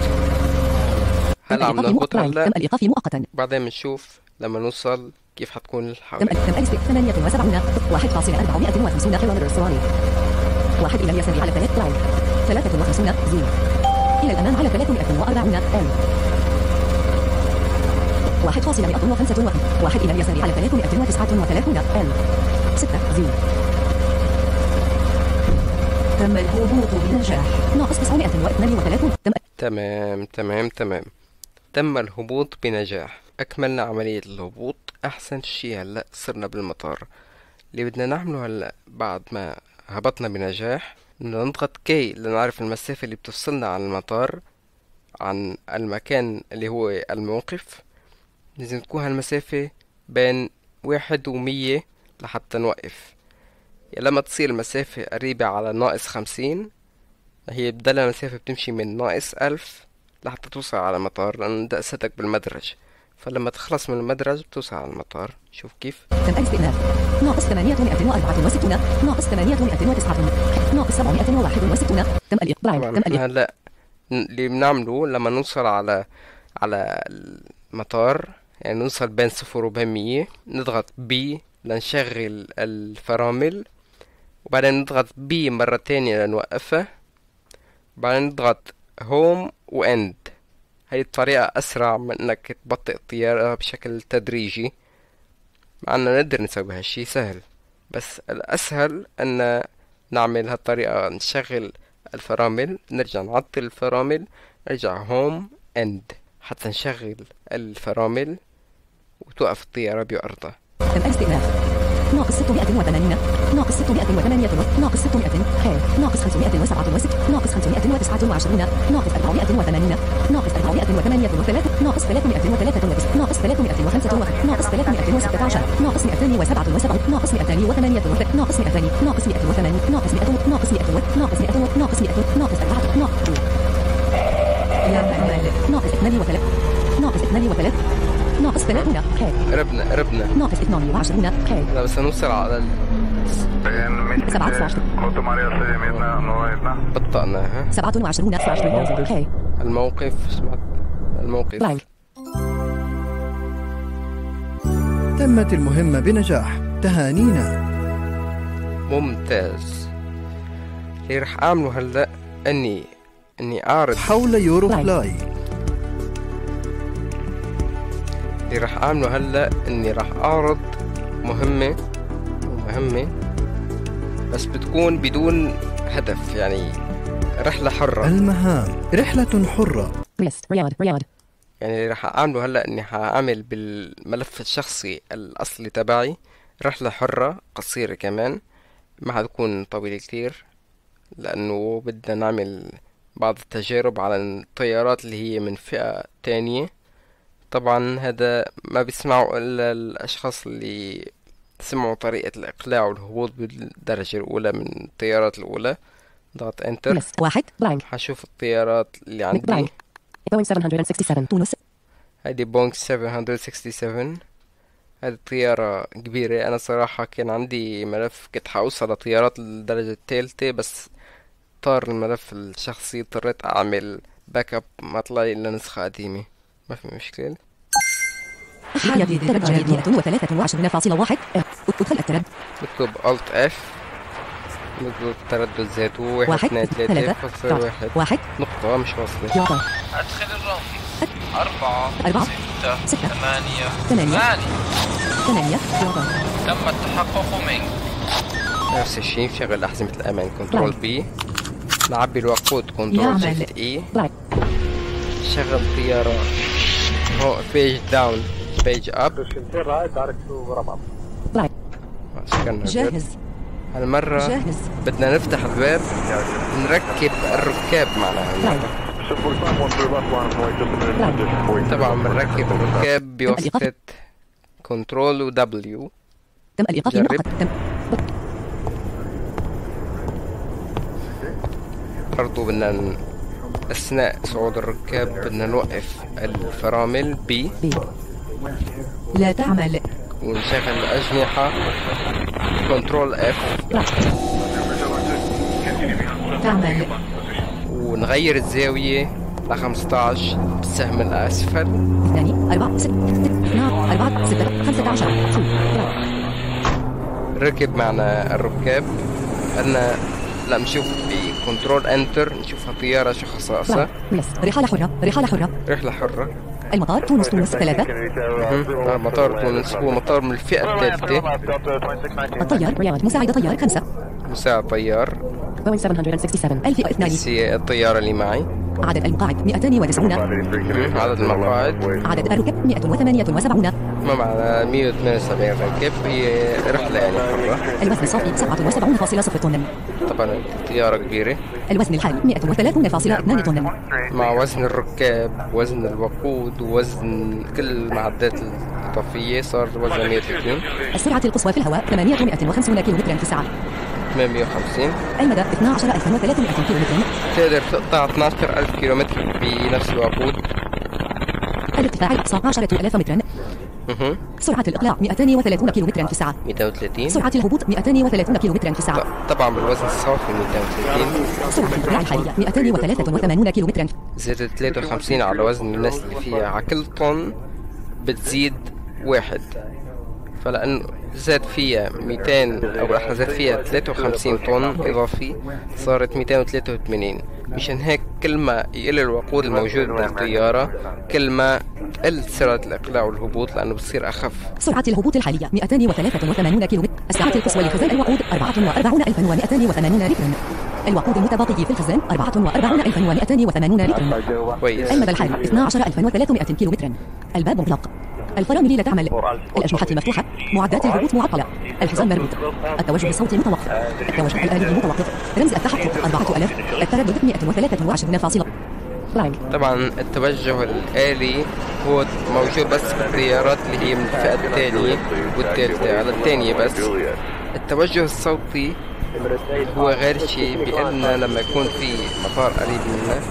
S2: هلا عم نهبط هلا.
S3: تم الإيقاف مؤقتا.
S2: بعدين بنشوف لما نوصل كيف حتكون الحالة.
S3: تم تم الاستئناف ثمانية وسبعين واحد فاصلة أربعمائة وخمسين كيلومتر ثواني واحد إلى اليسار على ثلاثة ثلاثة وخمسين زيرو إلى الأمام على ثلاثمائة وأربعين ال واحد فاصلة مئة وخمسة واحد إلى اليسار على ثلاثمائة وتسعة وثلاثين ال ستة زيرو. تم الهبوط بنجاح ناقص تسعمائة واثنين وثلاثين. تم
S2: تمام تمام تمام تم الهبوط بنجاح. أكملنا عملية الهبوط. أحسن شي هلأ صرنا بالمطار. اللي بدنا نعمله هلأ بعد ما هبطنا بنجاح، بدنا نضغط كي لنعرف المسافة اللي بتفصلنا عن المطار عن المكان اللي هو الموقف. لازم تكون هالمسافة بين واحد ومية لحتى نوقف. لما تصير المسافة قريبة على ناقص خمسين، هي بدل المسافة بتمشي من ناقص ألف لحتى توصل على المطار، لأن دقستك بالمدرج. فلما تخلص من المدرج بتوصل على المطار. شوف كيف.
S3: تم الاستئناف ناقص ثمانمائة وأربعة وستين ناقص ثمانمائة وتسعة ناقص سبعمائة وواحد وستين. تم الإقبال. تم الإقبال.
S2: هلا اللي بنعمله لما نوصل على على المطار، يعني نوصل بين صفر وبين مية، نضغط بي لنشغل الفرامل، وبعدين نضغط بي مرة تانية لنوقفها، بعدين نضغط هوم واند. هاي الطريقة أسرع من إنك تبطئ الطيارة بشكل تدريجي، مع أننا نقدر نسوي هالشي سهل، بس الأسهل أن نعمل هالطريقة. نشغل الفرامل، نرجع نعطل الفرامل، نرجع هوم اند حتى نشغل الفرامل وتوقف الطيارة بأرضها.
S3: تم الاستئناف. ناقص ستمائة وثمانين، ناقص ستمائة وثمانية، ناقص ستمائة، خ، ناقص خمسمائة وسبعة وستين، ناقص خمسمائة وتسعة وعشرين، ناقص أربعمائة وثمانين، ناقص أربعمائة وثمانية وثلاثين، ناقص ثلاثمائة وثلاثة وتسعين، ناقص ثلاثمائة وخمسة وخمسين، ناقص ثلاثمائة وستة عشر، ناقص مئتين وسبعة وسبعين، ناقص مئتين وثمانية وثلاثين، ناقص مئتين، ناقص مئة وثمانين، ناقص مئة، ناقص مئة، ناقص مئة، ناقص مئة، ناقص أربعة، ناقص ناقص اثنان وثلاثين، ناقص اثنان وثلاثين، ناقص ثلاثون، خ.
S2: قربنا قربنا.
S3: ناقص اثنان وعشرين، خ.
S2: لا بس نوصل على ال
S3: سبعة عشر.
S2: بطأناها.
S3: سبعة وعشرون، خ.
S2: الموقف سمعت الموقف.
S3: بلانك.
S4: تمت المهمة بنجاح، تهانينا.
S2: ممتاز. اللي رح أعمله هلأ أني أني أعرض
S4: حول يورو فلاي.
S2: اللي رح أعمله هلأ أني رح أعرض مهمة ومهمة، بس بتكون بدون هدف، يعني رحلة حرة.
S4: المهام رحلة حرة.
S3: ريست رياض رياض.
S2: يعني اللي رح أعمله هلأ أني حأعمل بالملف الشخصي الأصلي تبعي رحلة حرة قصيرة كمان، ما حتكون طويلة كتير، لأنه بدنا نعمل بعض التجارب على الطيارات اللي هي من فئة تانية. طبعا هذا ما بيسمعوا إلا الأشخاص اللي سمعوا طريقة الإقلاع والهبوط بالدرجة الأولى من الطيارات الأولى. ضغط انتر.
S3: واحد بلانك.
S2: حشوف الطيارات اللي عندي.
S3: بوينغ سبعمائة وستة وستين تونس.
S2: هيدي بوينغ سبعمائة وستة وستين. هذه الطيارة كبيرة. أنا صراحة كان عندي ملف كنت حوصل لطيارات الدرجة الثالثة، بس طار الملف الشخصي، اضطريت أعمل باك اب، ما طلع لي إلا نسخة قديمة. ما في مشكلة.
S3: حالة التردد مئة وثلاثة وعشرين فاصلة واحد. ادخل التردد.
S2: نكتب Alt F، نكتب التردد ذاته واحد اثنين ثلاثة فاصلة واحد
S3: واحد
S2: نقطة مش واصلة.
S5: أدخل الرقم أربعة
S3: أربعة
S5: ستة
S3: ستة
S5: ثمانية
S3: ثمانية
S5: ثمانية.
S3: ثمانية.
S5: تم التحقق منك.
S2: نفس الشيء، نشغل أحزمة الأمان كنترول بي، نعبي الوقود كنترول شيفت اي، نشغل الطيارة بيج داون بيج اب.
S3: جاهز.
S2: هالمرة
S3: جاهز.
S2: بدنا نفتح الباب، نركب الركاب معنا. طبعا بنركب الركاب بواسطة كنترول و دبليو.
S3: تم الإيقاف مؤقتا. تم.
S2: برضو بدنا ن... أثناء صعود الركاب بدنا نوقف الفرامل بي.
S3: بي. لا تعمل.
S2: ونشغل الأجنحة كنترول اف.
S3: تعمل.
S2: ونغير الزاوية ل خمسة عشر بالسهم الأسفل.
S3: اثنان أربعة ستة اثنان أربعة ستة خمسة عشر.
S2: ركب معنا الركاب. أنا لا نشوف بكنترول انتر نشوفها طيارة شو خصائصها.
S3: رحلة حرة رحلة حرة
S2: رحلة حرة.
S3: المطار تونس تونس ثلاثة.
S2: مطار تونس هو مطار من الفئة الثالثة.
S3: الطيار رياض مساعد طيار خمسة.
S2: مساعد طيار
S3: بوينغ سبعمائة وستة وستين. الفئة اثنان.
S2: هي الطيارة اللي معي.
S3: عدد المقاعد مئتين وتسعون.
S2: عدد المقاعد.
S3: عدد الركب مئة وثمانية وسبعون.
S2: ما معنا مئة وثمانية وسبعين راكب. هي رحلة يعني حرة.
S3: الوزن الصافي سبعة وسبعين فاصلة صفر طن.
S2: طبعا طيارة كبيرة.
S3: الوزن الحالي مئة وثلاثين فاصلة اثنان طن.
S2: مع وزن الركاب، وزن الوقود، ووزن كل المعدات الإضافية صار وزن مئة وثلاثين.
S3: السرعة القصوى في الهواء ثمانمائة وخمسين كيلومترا في الساعة.
S2: ثمانمائة وخمسين.
S3: المدى اثني عشر ألف وثلاثمائة كيلومتر.
S2: تقدر تقطع اثني عشر ألف كيلومتر بنفس الوقود.
S3: الارتفاع الأقصى عشرة آلاف مترا. سرعة الإقلاع مئتين وثلاثين كيلومترا في الساعة.
S2: مئتين وثلاثين.
S3: سرعة الهبوط مئتين وثلاثين كيلومترا في الساعة.
S2: طبعا بالوزن الصافي مئتين وثلاثين.
S3: سرعة الإقلاع الحالية مئتين وثلاثة وثمانين كيلومترا.
S2: زادت ثلاثة وخمسين على وزن الناس اللي فيها. على كل طن بتزيد واحد، فلأنه زاد فيها مئتين أو احنا زاد فيها ثلاثة وخمسين طن إضافي صارت مئتين وثلاثة وثمانين. مشان هيك كل ما يقل الوقود الموجود بالطيارة كل ما تقل سرعة الإقلاع والهبوط لأنه بتصير أخف.
S3: سرعة الهبوط الحالية مئتان وثلاثة وثمانين كيلومتر. السعة القصوى لخزان الوقود أربعة وأربعين ألفا ومئتين وثمانون لترا. الوقود المتبقي في الخزان أربعة وأربعين ألفا ومئتين وثمانون لترا.
S2: كويس.
S3: المدى الحالي اثنا عشر ألفا وثلاثمئة كيلومترا. الباب مغلق. الفرامل لا تعمل. الأجنحة مفتوحة. معدات الهبوط معطلة. الحزام مربوط. التوجه الصوتي متوقف. التوجه الآلي متوقف. رمز التحقق أربعة آلاف. التردد مئة وثلاثة وعشرين فاصلة.
S2: طبعا التوجه الآلي هو موجود بس بالطيارات اللي هي من الفئة الثانية والثالثة على الثانية بس. التوجه الصوتي هو غير شيء بأننا لما يكون في مطار قريب منا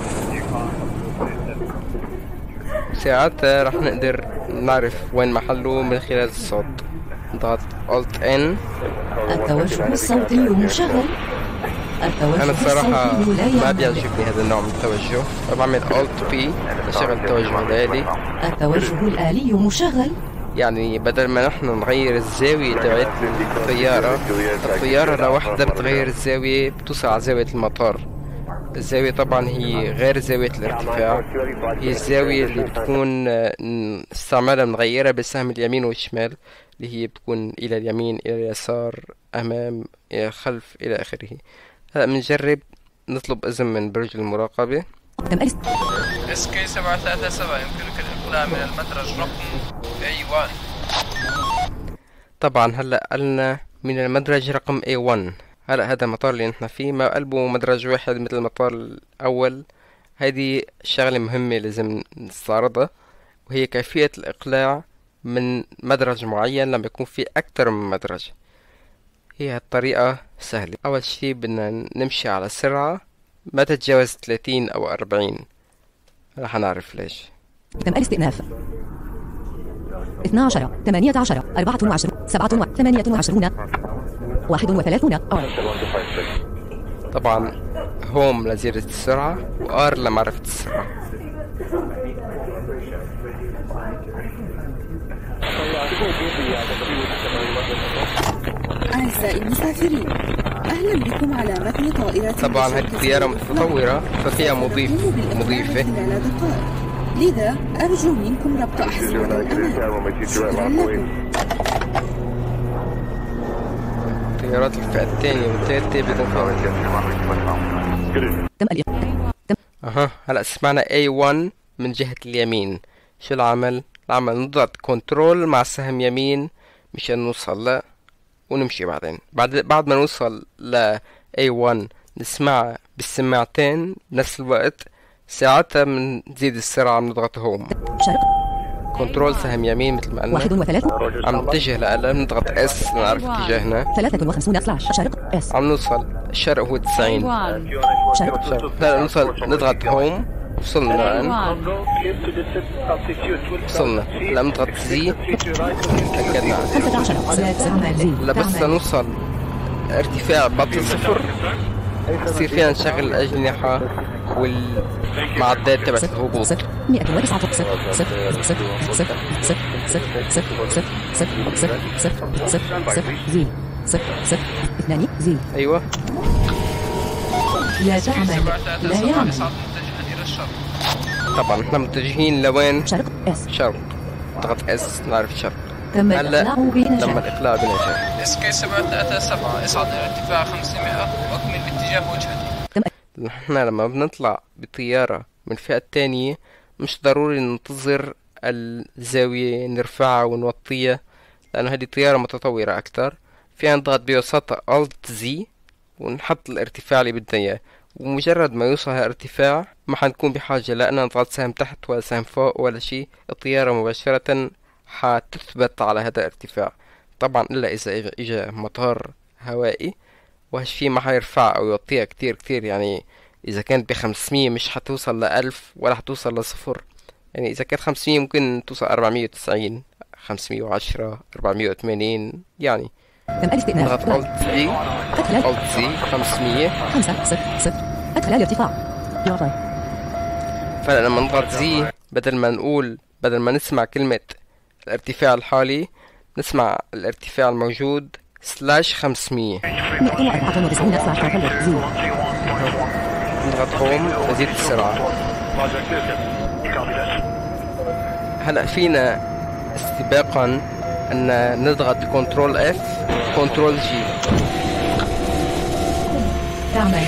S2: ساعتها رح نقدر نعرف وين محله من خلال الصوت. نضغط Alt N.
S3: التوجه الصوتي مشغل.
S2: أنا الصراحة ما بيعجبني هذا النوع من التوجه فبعمل Alt P لشغل التوجه الآلي.
S3: التوجه الآلي مشغل.
S2: يعني بدل ما نحن نغير الزاوية تبعت الطيارة الطيارة لوحدها بتغير الزاوية بتوصل على زاوية المطار. الزاوية طبعا هي غير زاوية الارتفاع، هي الزاوية اللي بتكون استعمالها بنغيرها بالسهم اليمين والشمال اللي هي بتكون إلى اليمين إلى اليسار أمام إلى الخلف إلى آخره. هلا بنجرب نطلب إذن من برج المراقبة.
S5: اس كي سبعة ثلاثة سبعة يمكنك الإقلاع من المدرج رقم إيه واحد.
S2: طبعا هلا قلنا من المدرج رقم إيه واحد. هلا هذا المطار اللي نحن فيه ما قلبه مدرج واحد مثل المطار الأول. هذه شغلة مهمة لازم نستعرضها وهي كيفية الإقلاع من مدرج معين لما يكون في أكثر من مدرج. هي الطريقة سهلة. أول شي بدنا نمشي على سرعة ما تتجاوز ثلاثين أو أربعين. رح نعرف ليش.
S3: تم الاستئناف. اثنا عشر ثمانية عشر أربعة وعشرين سبعة ثمانية وعشرين واحد وثلاثون.
S2: طبعا هوم لزيادة السرعة وآر لمعرفة السرعة.
S6: أعزائي المسافرين أهلا بكم على متن طائرة.
S2: طبعا هذه الطيارة متطورة ففيها مضيف مضيفة
S6: خلال دقائق، لذا أرجو منكم ربط أحزمة الأمان. شكرا لكم.
S2: طيارات الفئة الثانية والثالثة بدون اها هلا سمعنا إيه واحد من جهة اليمين. شو العمل؟ العمل نضغط كنترول مع سهم يمين مشان نوصل ل ونمشي. بعدين بعد بعد ما نوصل ل إيه واحد نسمع بالسماعتين بنفس الوقت. ساعتها بنزيد السرعة بنضغط هوم. كنترول سهم يمين مثل ما قلنا.
S3: واحد وثلاثون.
S2: عم نتجه لأقل نضغط اس لنعرف اتجاهنا.
S3: ثلاثة وخمسون سلاش شرق اس.
S2: عم نوصل الشرق هو تسعين.
S3: شرق
S2: شرق. هلا نوصل نضغط هوم. وصلنا الآن. وصلنا. هلا نضغط زي. تأكدنا.
S3: خمسة عشر زي.
S2: هلا بس نوصل ارتفاع بطل صفر يصير فينا نشغل الأجنحة والمعدات تبعت الهبوط.
S3: مئة وتسعة صفر صفر صفر صفر صفر صفر صفر صفر صفر صفر زي صفر صفر اثنان زي.
S2: أيوة.
S3: لا تعمل. لا يعمل.
S2: طبعا احنا متجهين لوين؟
S3: شرق اس.
S2: شرق. ضغط اس نعرف شرق.
S3: تم
S2: هلا
S3: الإقلاع بنجاح.
S2: تم الإقلاع بنجاح.
S5: اس كي سبعة ثلاثة سبعة اصعد إلى ارتفاع خمسمائة واكمل باتجاه وجهتي.
S2: نحن لما بنطلع بطيارة من الفئة الثانية مش ضروري ننتظر الزاوية نرفعها ونوطيها لأنه هذه طيارة متطورة أكتر. فينا نضغط ببساطة Alt Z ونحط الارتفاع اللي بدنا إياه، ومجرد ما يوصل هالارتفاع ما حنكون بحاجة لأننا نضغط سهم تحت ولا سهم فوق ولا شي. الطيارة مباشرة حتثبت على هذا الارتفاع. طبعا إلا إذا إجا مطار هوائي وهالشي ما حيرفع أو يوطيها كتير كتير. يعني إذا كانت بخمسمية مش حتوصل لألف ولا حتوصل لصفر. يعني إذا كانت خمسمية ممكن توصل أربعمية وتسعين خمسمية وعشرة أربعمية وثمانين يعني.
S3: تم الاستئناف.
S2: نضغط Alt Z Alt Z خمسمية.
S3: خمسة صفر صفر أدخل الارتفاع. يعطي.
S2: فلما نضغط زي بدل ما نقول بدل ما نسمع كلمة الارتفاع الحالي نسمع الارتفاع الموجود سلاش خمسمية.
S3: مئة وأربعة وتسعين سلاش زي.
S2: نضغط هوم نزيد السرعة. هلا فينا استباقا ان نضغط كنترول اف كنترول جي.
S3: يعمل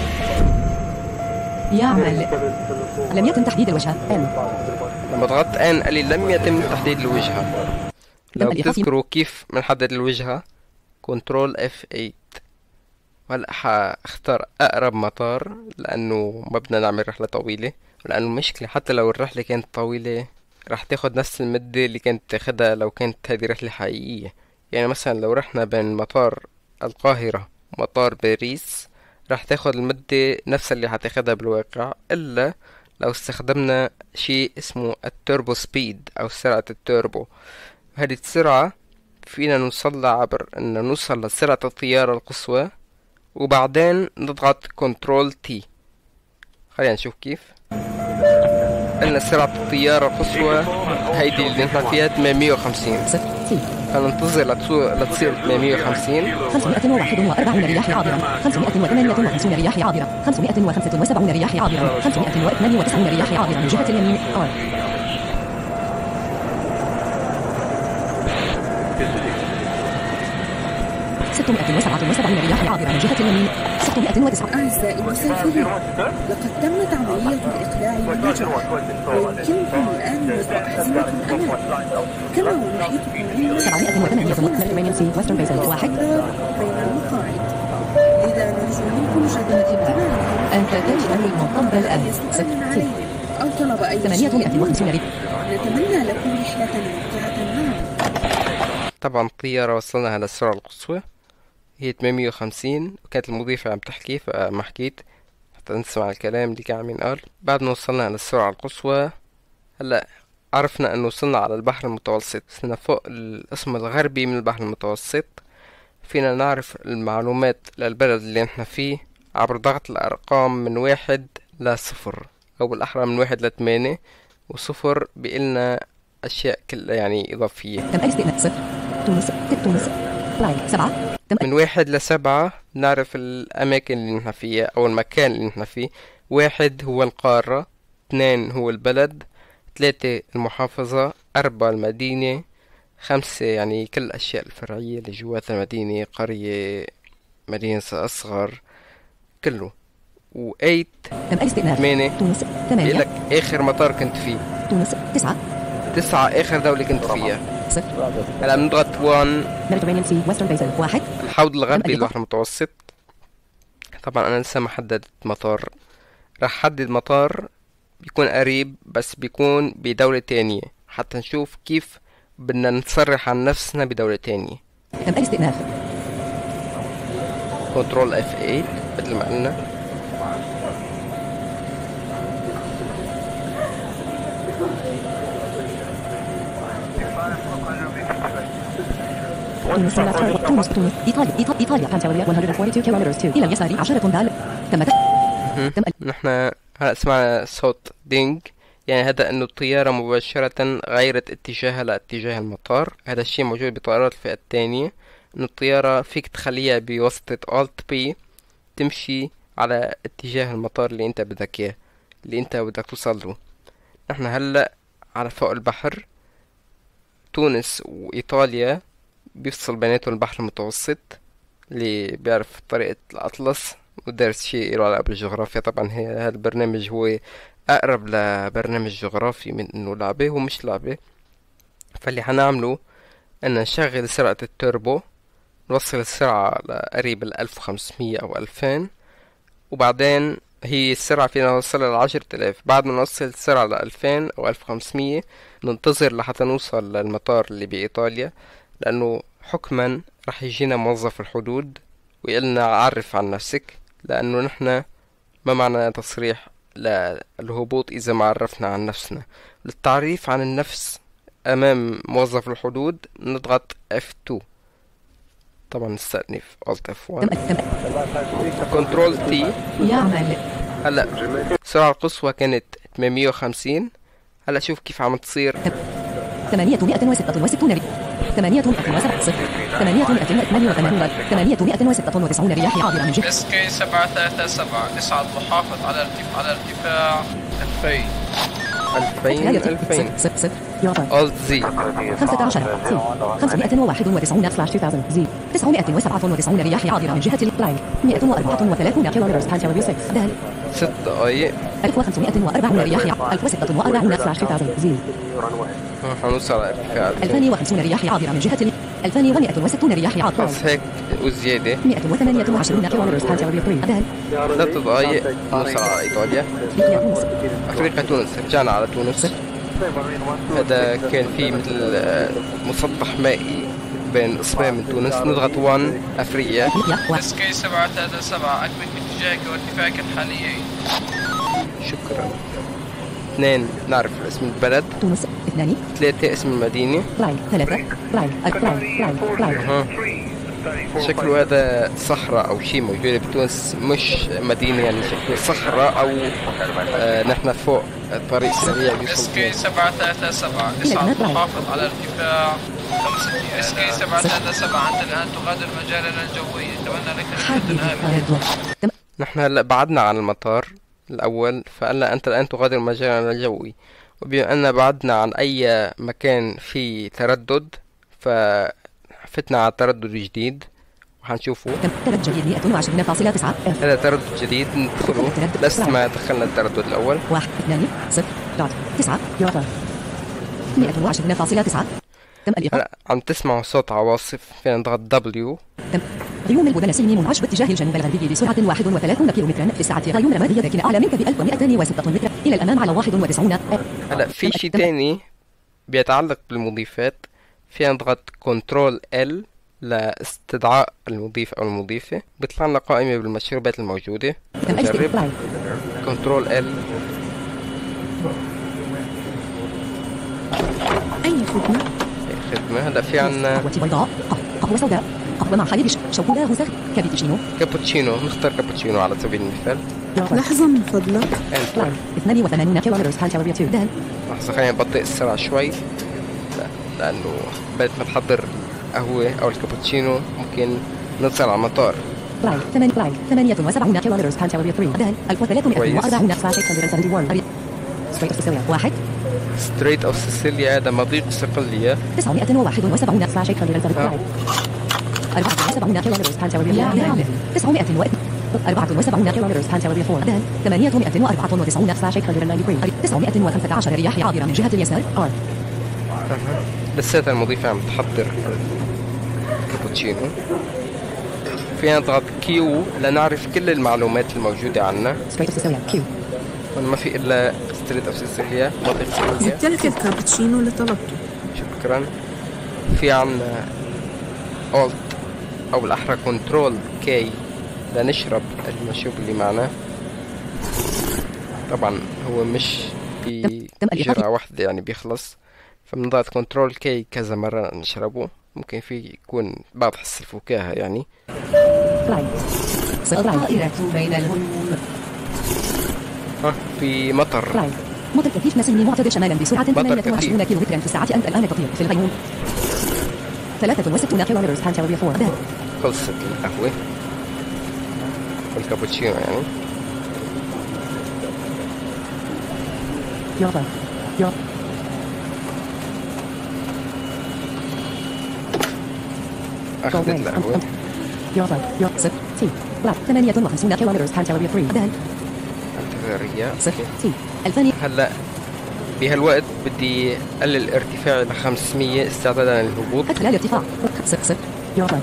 S3: يعمل لم يتم تحديد الوجهة. ان
S2: لما ضغطت ان قال لي لم يتم تحديد الوجهة. لو تذكروا كيف بنحدد الوجهة كنترول اف ثمانية. وهلا حاختار اقرب مطار لانه ما بدنا نعمل رحلة طويلة، لانه المشكلة حتى لو الرحلة كانت طويلة راح تاخد نفس المدة اللي كانت تاخدها لو كانت هذه رحلة حقيقية. يعني مثلا لو رحنا بين مطار القاهرة ومطار باريس راح تاخد المدة نفس اللي حتاخدها بالواقع، إلا لو استخدمنا شيء اسمه التوربو سبيد أو سرعة التوربو. هذه السرعة فينا نوصل لها عبر أن نوصل لسرعة الطيارة القصوى وبعدين نضغط كنترول تي. خلينا نشوف كيف. قلنا سرعة الطيارة القصوى هيدي اللي نحن فيها ثمانمية وخمسين. فننتظر لتصير ثمانمية وخمسين.
S3: خمسمائة وواحد وأربعون رياح عابرة، خمسمائة وثمانية وخمسين رياح عابرة، خمسمائة وخمسة وسبعين رياح عابرة، خمسمائة واثنين وتسعين رياح عابرة من جهة اليمين. آر ستمائة وسبعة وسبعين رياح عابرة من جهة اليمين. ستمائة وتسعة.
S6: أعزائي المسافرين، لقد تمت عملية الإقلاع والنجاح، ويمكنكم الآن وضع أحزمة الأمان. كما ونحيطكم من
S3: سبعمائة وثمانية واحد
S6: بين المقاعد. لذا نرجو منكم جديد انتباهكم.
S3: أنت تجعل المطب الآن. ستة
S6: أو طلب أي
S3: ثمانية مائة وخمسين رياح.
S6: نتمنى لكم رحلة ممتعة معنا.
S2: طبعا الطيارة وصلنا على السرعة القصوى هي ثمانمية وخمسين، وكانت المضيفة عم تحكي فما حكيت حتى نسمع الكلام اللي كان عم ينقال. بعد ما وصلنا على السرعة القصوى هلا عرفنا انه وصلنا على البحر المتوسط، وصلنا فوق القسم الغربي من البحر المتوسط. فينا نعرف المعلومات للبلد اللي نحن فيه عبر ضغط الأرقام من واحد لصفر، أو بالأحرى من واحد لثمانية، وصفر بيقلنا أشياء كلها يعني إضافية.
S3: تم الاستئناف. صفر تونس تونس لاين سبعة.
S2: من واحد لسبعة نعرف الأماكن اللي نحن فيها أو المكان اللي نحن فيه. واحد هو القارة، اثنين هو البلد، ثلاثة المحافظة، أربعة المدينة، خمسة يعني كل الأشياء الفرعية اللي جوات المدينة، قرية، مدينة أصغر، كله. وإيت ثمانية
S3: تونس ثمانية.
S2: لك آخر مطار كنت فيه.
S3: تونس تسعة.
S2: تسعة آخر دولة كنت فيها.
S3: صفر.
S2: هلا بنضغط وان
S3: واحد.
S2: الحوض الغربي للبحر المتوسط. طبعا أنا لسه ما حددت مطار، راح حدد مطار بيكون قريب بس بيكون بدولة تانية حتى نشوف كيف بدنا نتصرح عن نفسنا بدولة تانية.
S3: تم الاستئناف.
S2: كنترول اف ثمانية مثل ما قلنا.
S3: تونس تونس تونس إيطاليا إيطاليا إيطاليا خمسة مئة واثنين وأربعين كيلومتر إلى اليسار عشرة دال. تم تم
S2: نحن هلا سمعنا صوت دينج، يعني هذا انه الطيارة مباشرة غيرت اتجاهها لاتجاه المطار. هذا الشيء موجود بطائرات الفئة الثانية، انه الطيارة فيك تخليها بواسطة Alt P تمشي على اتجاه المطار اللي انت بدك اياه، اللي انت بدك توصل له. نحن هلا على فوق البحر. تونس وايطاليا بيفصل بيناتهم البحر المتوسط. اللي بيعرف طريقة الأطلس ودارس شيء له علاقة بالجغرافيا، طبعا هذا البرنامج هو أقرب لبرنامج جغرافي من إنه لعبة، هو مش لعبة. فاللي حنعمله أن نشغل سرعة التوربو، نوصل السرعة لقريب الألف وخمسمية أو ألفين، وبعدين هي السرعة فينا نوصلها لعشرة آلاف. بعد ما نوصل السرعة لألفين أو ألف وخمسمية ننتظر لحتى نوصل للمطار اللي بإيطاليا، لأنه حكما رح يجينا موظف الحدود ويقلنا عرف عن نفسك، لأنه نحن ما معنا تصريح للهبوط إذا ما عرفنا عن نفسنا. للتعريف عن النفس أمام موظف الحدود نضغط إف اثنين. طبعا نستأنف Alt إف واحد كنترول تي
S3: يعمل.
S2: هلا السرعة القصوى كانت ثمانمية وخمسين. هلا شوف كيف عم تصير
S3: ثمانمائة وستة وستون ثمانمائة وسبعة صفر ثمانمائة واثنان وثمانين ثمانمائة وستة وتسعين رياح عابرة من جهة
S5: اس كي سبعة ثلاثة سبعة اصعد وحافظ على ارتفاع على ارتفاع ألفين
S2: ألفين ألفين
S3: صفر صفر يعطى
S2: ألت زي
S3: خمسة عشر سي خمسمائة وواحد وتسعين سلاش ألفين زي تسعمائة وسبعة وتسعين رياح عابرة من جهة اللاين مائة وأربعة وثلاثين كيلومتر بانتاور ستة دال
S2: ست دقايق
S3: ألف وخمسمائة وأربعين رياح ألف وستة وأربعين سلاش ألفين زي
S2: حنوصل على ارتفاع ألفين
S3: ألفين وخمسين رياح عابرة من جهة ال ألفين ومائة وستين رياح عابرة
S2: بس هيك وزيادة
S3: مائة وثمانية وعشرين كيلومتر بانتاور دال
S2: ثلاث دقايق نوصل على إيطاليا. أفريقيا تونس رجعنا على تونس. هذا كان في مثل مسطح مائي بين إصبعين من تونس. نضغط واحد أفريقيا.
S5: اس كي سبعة ثلاثة سبعة أكمل باتجاهك وارتفاعك الحالي.
S2: شكرا. اثنين نعرف اسم البلد.
S3: تونس. اثنان.
S2: ثلاثة اسم المدينة.
S3: لاين. ثلاثة. لاين. لاين. لاين. لاين.
S2: شكله هذا صحراء أو شيء موجودة بتونس، مش مدينة، يعني شكله صحراء أو آه نحن فوق الطريق سريع.
S5: اس كي سبعة ثلاثة سبعة اصعد وحافظ على ارتفاع خمسة. اس كي سبعة ثلاثة سبعة أنت الآن تغادر مجالنا الجوي. أتمنى لك رحلة آمنة.
S2: نحن هلا بعدنا عن المطار الأول، فقال أنت الآن تغادر مجالنا الجوي، وبما أن بعدنا عن أي مكان فيه تردد ففتنا على تردد جديد وحنشوفه.
S3: تردد جديد مائة وعشرين فاصلة تسعة.
S2: هذا تردد جديد ندخله، بس ما دخلنا التردد الأول.
S3: واحد اثنان صفر دوت تسعة يعطى مائة وعشرين فاصلة تسعة. تم الإيقاف.
S2: هلا عم تسمعوا صوت عواصف، فينا نضغط دبليو.
S3: تم غيوم البدنسي منعش باتجاه الجنوب الغربي بسرعة واحد وثلاثين كيلومترا في الساعة. غيوم رمادية لكن أعلى منك ب ألف ومائتين وستة متر إلى الأمام على واحد وتسعين.
S2: هلا في شيء تاني بيتعلق بالمضيفات، فينا نضغط كنترول ال لاستدعاء المضيف أو المضيفة. بيطلع لنا قائمة بالمشروبات الموجودة. نجرب كنترول ال.
S6: أي خدمة؟
S2: أي خدمة. هلا في عنا
S3: قهوة بيضاء، قهوة سوداء، قهوة مع حليب شوكولاتة ساخن، كابتشينو.
S2: كابتشينو. نختار كابتشينو على سبيل المثال.
S6: لحظة من فضلك.
S3: اثنان وثمانين كيلومتر بانتاور دال.
S2: لحظة خلينا نبطئ السرعة شوي، لا لأنه بدت ما تحضر قهوة أو الكابتشينو ممكن نوصل على المطار.
S3: لاين ثمان لاين ثمانية وسبعين كيلومتر بانتاور دال. ألف وثلاثمائة وأربعين سلاش ستمائة وواحد. ستريت أوف سيسيليا واحد.
S2: ستريت أوف سيسيليا هذا مضيق صقلية.
S3: تسعمائة وواحد وسبعين سلاش ستمائة أربعة وسبعين كيلومتر بانتاور دال. تسعمائة أربعة وسبعين كيلومتر بانتاور دال. ثمانمائة وأربعة وتسعين سلاش تسعمائة وخمسة عشر رياح عابرة من جهة اليسار. آر.
S2: لساتها المضيفة عم تحضر كابتشينو. فينا نضغط كيو لنعرف كل المعلومات الموجودة عنا.
S3: ستريت أوف سيسيليا كيو.
S2: ما في إلا ستريت أوف سيسيليا، مضيق سيسيليا.
S6: زدت لك الكابتشينو اللي طلبته.
S2: شكرا. في عنا أولت أو بالأحرى كنترول كي لنشرب المشروب اللي معنا. طبعا هو مش بجرعة واحدة يعني بيخلص، فبنضغط كنترول كي كذا مرة نشربه. ممكن في يكون بعض حس الفكاهة يعني.
S3: الطائرة بين الهجوم.
S2: ها في مطر.
S3: مطر كثيف نسيم معتدل شمالا بسرعة ثمانية وعشرين كيلومترا في الساعة. أنت الآن تطير في الغيوم. ثلاثة وستون كيلومتر بانتاور دال.
S2: خلصت القهوة والكابتشينو يعني.
S3: يلا يلا
S2: أخذت القهوة.
S3: يلا يلا صفر تي بلاك ثمانية وخمسون كيلومتر بانتاور دال.
S2: انتظارية.
S3: صفر تي ألفان.
S2: هلا بهالوقت بدي أقلل الارتفاع إلى خمسمية استعدادا للهبوط.
S3: أدخل الارتفاع صفر صفر يلا.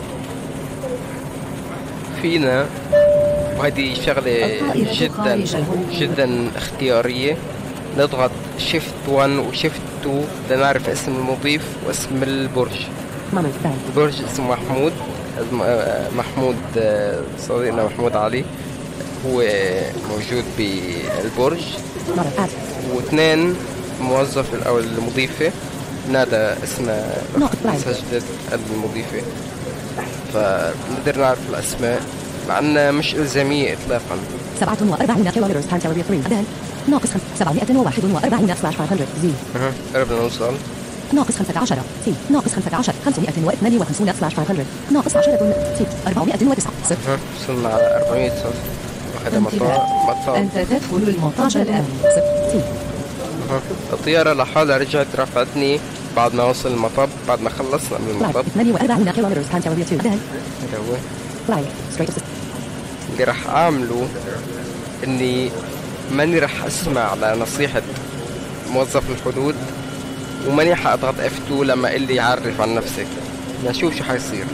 S2: فينا وهذه شغلة جدا جدا اختيارية، نضغط شيفت واحد وشيفت اثنين لنعرف اسم المضيف واسم البرج. البرج اسمه محمود. محمود صديقنا محمود علي هو موجود بالبرج. واثنين موظف او المضيفة نادى اسمه سجلت المضيفة، فنقدر نعرف الاسماء مع انها مش الزامية اطلاقا.
S3: سبعة وأربعين كيلومتر بانتاور دال. ناقص سبعمائة وواحد وأربعين سلاش خمسمائة زي.
S2: اها قربنا نوصل.
S3: ناقص خمسة عشر سي ناقص خمسة عشر خمسمائة واثنان وخمسون سلاش خمسمائة ناقص عشرة سي أربعمائة وتسعة صفر.
S2: وصلنا على أربعمائة صفر. وهذا مطار مطار
S3: أنت تدخل المطار الآن صفر سي.
S2: الطيارة لحالها رجعت رفعتني بعد ما وصل المطب، بعد ما خلصنا من المطب.
S3: اثنان وأربعين كيلومتر كانتالوريا تو دهل.
S2: هذا هو
S3: فلاي ستريت.
S2: اللي راح أعمله إني ماني راح أسمع على نصيحة موظف الحدود، وماني حأضغط اف اثنين لما قال لي عرف عن نفسك. نشوف شو حيصير.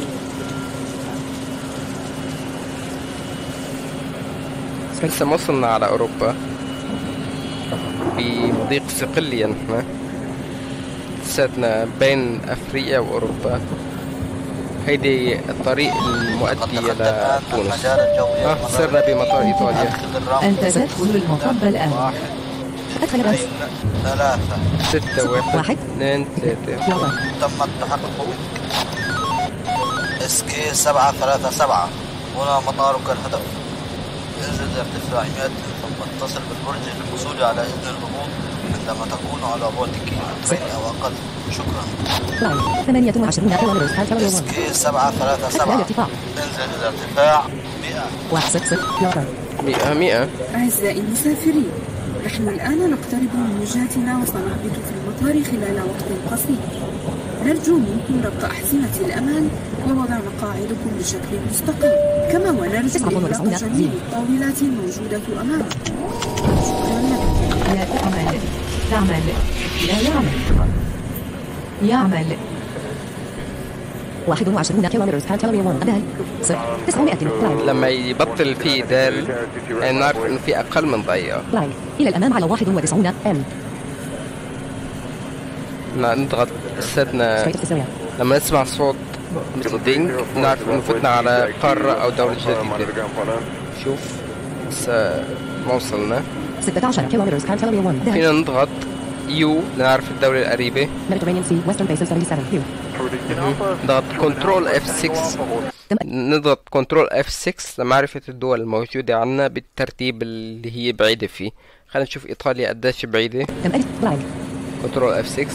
S2: لسه ما وصلنا على أوروبا، بمضيق صقلية نحن، لساتنا بين أفريقيا وأوروبا. هيدي الطريق المؤدي إلى تونس. آه صرنا بمطار إيطاليا.
S3: أنت تدخل المطب الآن. أدخل بس.
S7: ثلاثة
S2: ستة واحد
S3: واحد
S2: اثنين ثلاثة.
S7: تم التحقق. اس كي سبعة ثلاثة سبعة، هنا مطارك الهدف. انزل ارتفاع مئة ثم اتصل بالبرج للحصول على إذن الهبوط عندما تكون على بعد كيلومترين أو أقل. شكرا.
S3: ثمانية وعشرين كيلومتر.
S7: اس كي سبعة ثلاثة سبعة، انزل إلى ارتفاع مئة.
S3: واحد صفر صفر.
S2: مئة مئة.
S6: أعزائي المسافرين، نحن الآن نقترب من وجهتنا وسنهبط في المطار خلال وقت قصير. نرجو منكم ربط أحزمة الأمان ووضع مقاعدكم بشكل مستقيم، كما ونرجو إغلاق جميع الطاولات الموجودة أمامكم. شكرا لكم.
S3: لا تعمل تعمل لا يعمل يعمل. واحد وعشرون كيلومتر كانتالوريا واحد دهل صفر تسعمائة.
S2: لما يبطل في دال نعرف إنه في أقل من دقيقة.
S3: لاين إلى الأمام على واحد وتسعين ام.
S2: نضغط لساتنا لما نسمع صوت مثل دينج نعرف إنه فتنا على قارة أو دولة جديدة. شوف لسه ما وصلنا.
S3: ستة عشر كيلومتر كانتالوريا واحد دهل.
S2: فينا نضغط يو لنعرف الدولة القريبة.
S3: Mediterranean Sea Western Basin سبعة وسبعين.
S2: نضغط كنترول اف ستة. نضغط كنترول اف ستة لمعرفة الدول الموجودة عنا بالترتيب اللي هي بعيدة فيه. خلينا نشوف إيطاليا قديش بعيدة. كنترول اف ستة.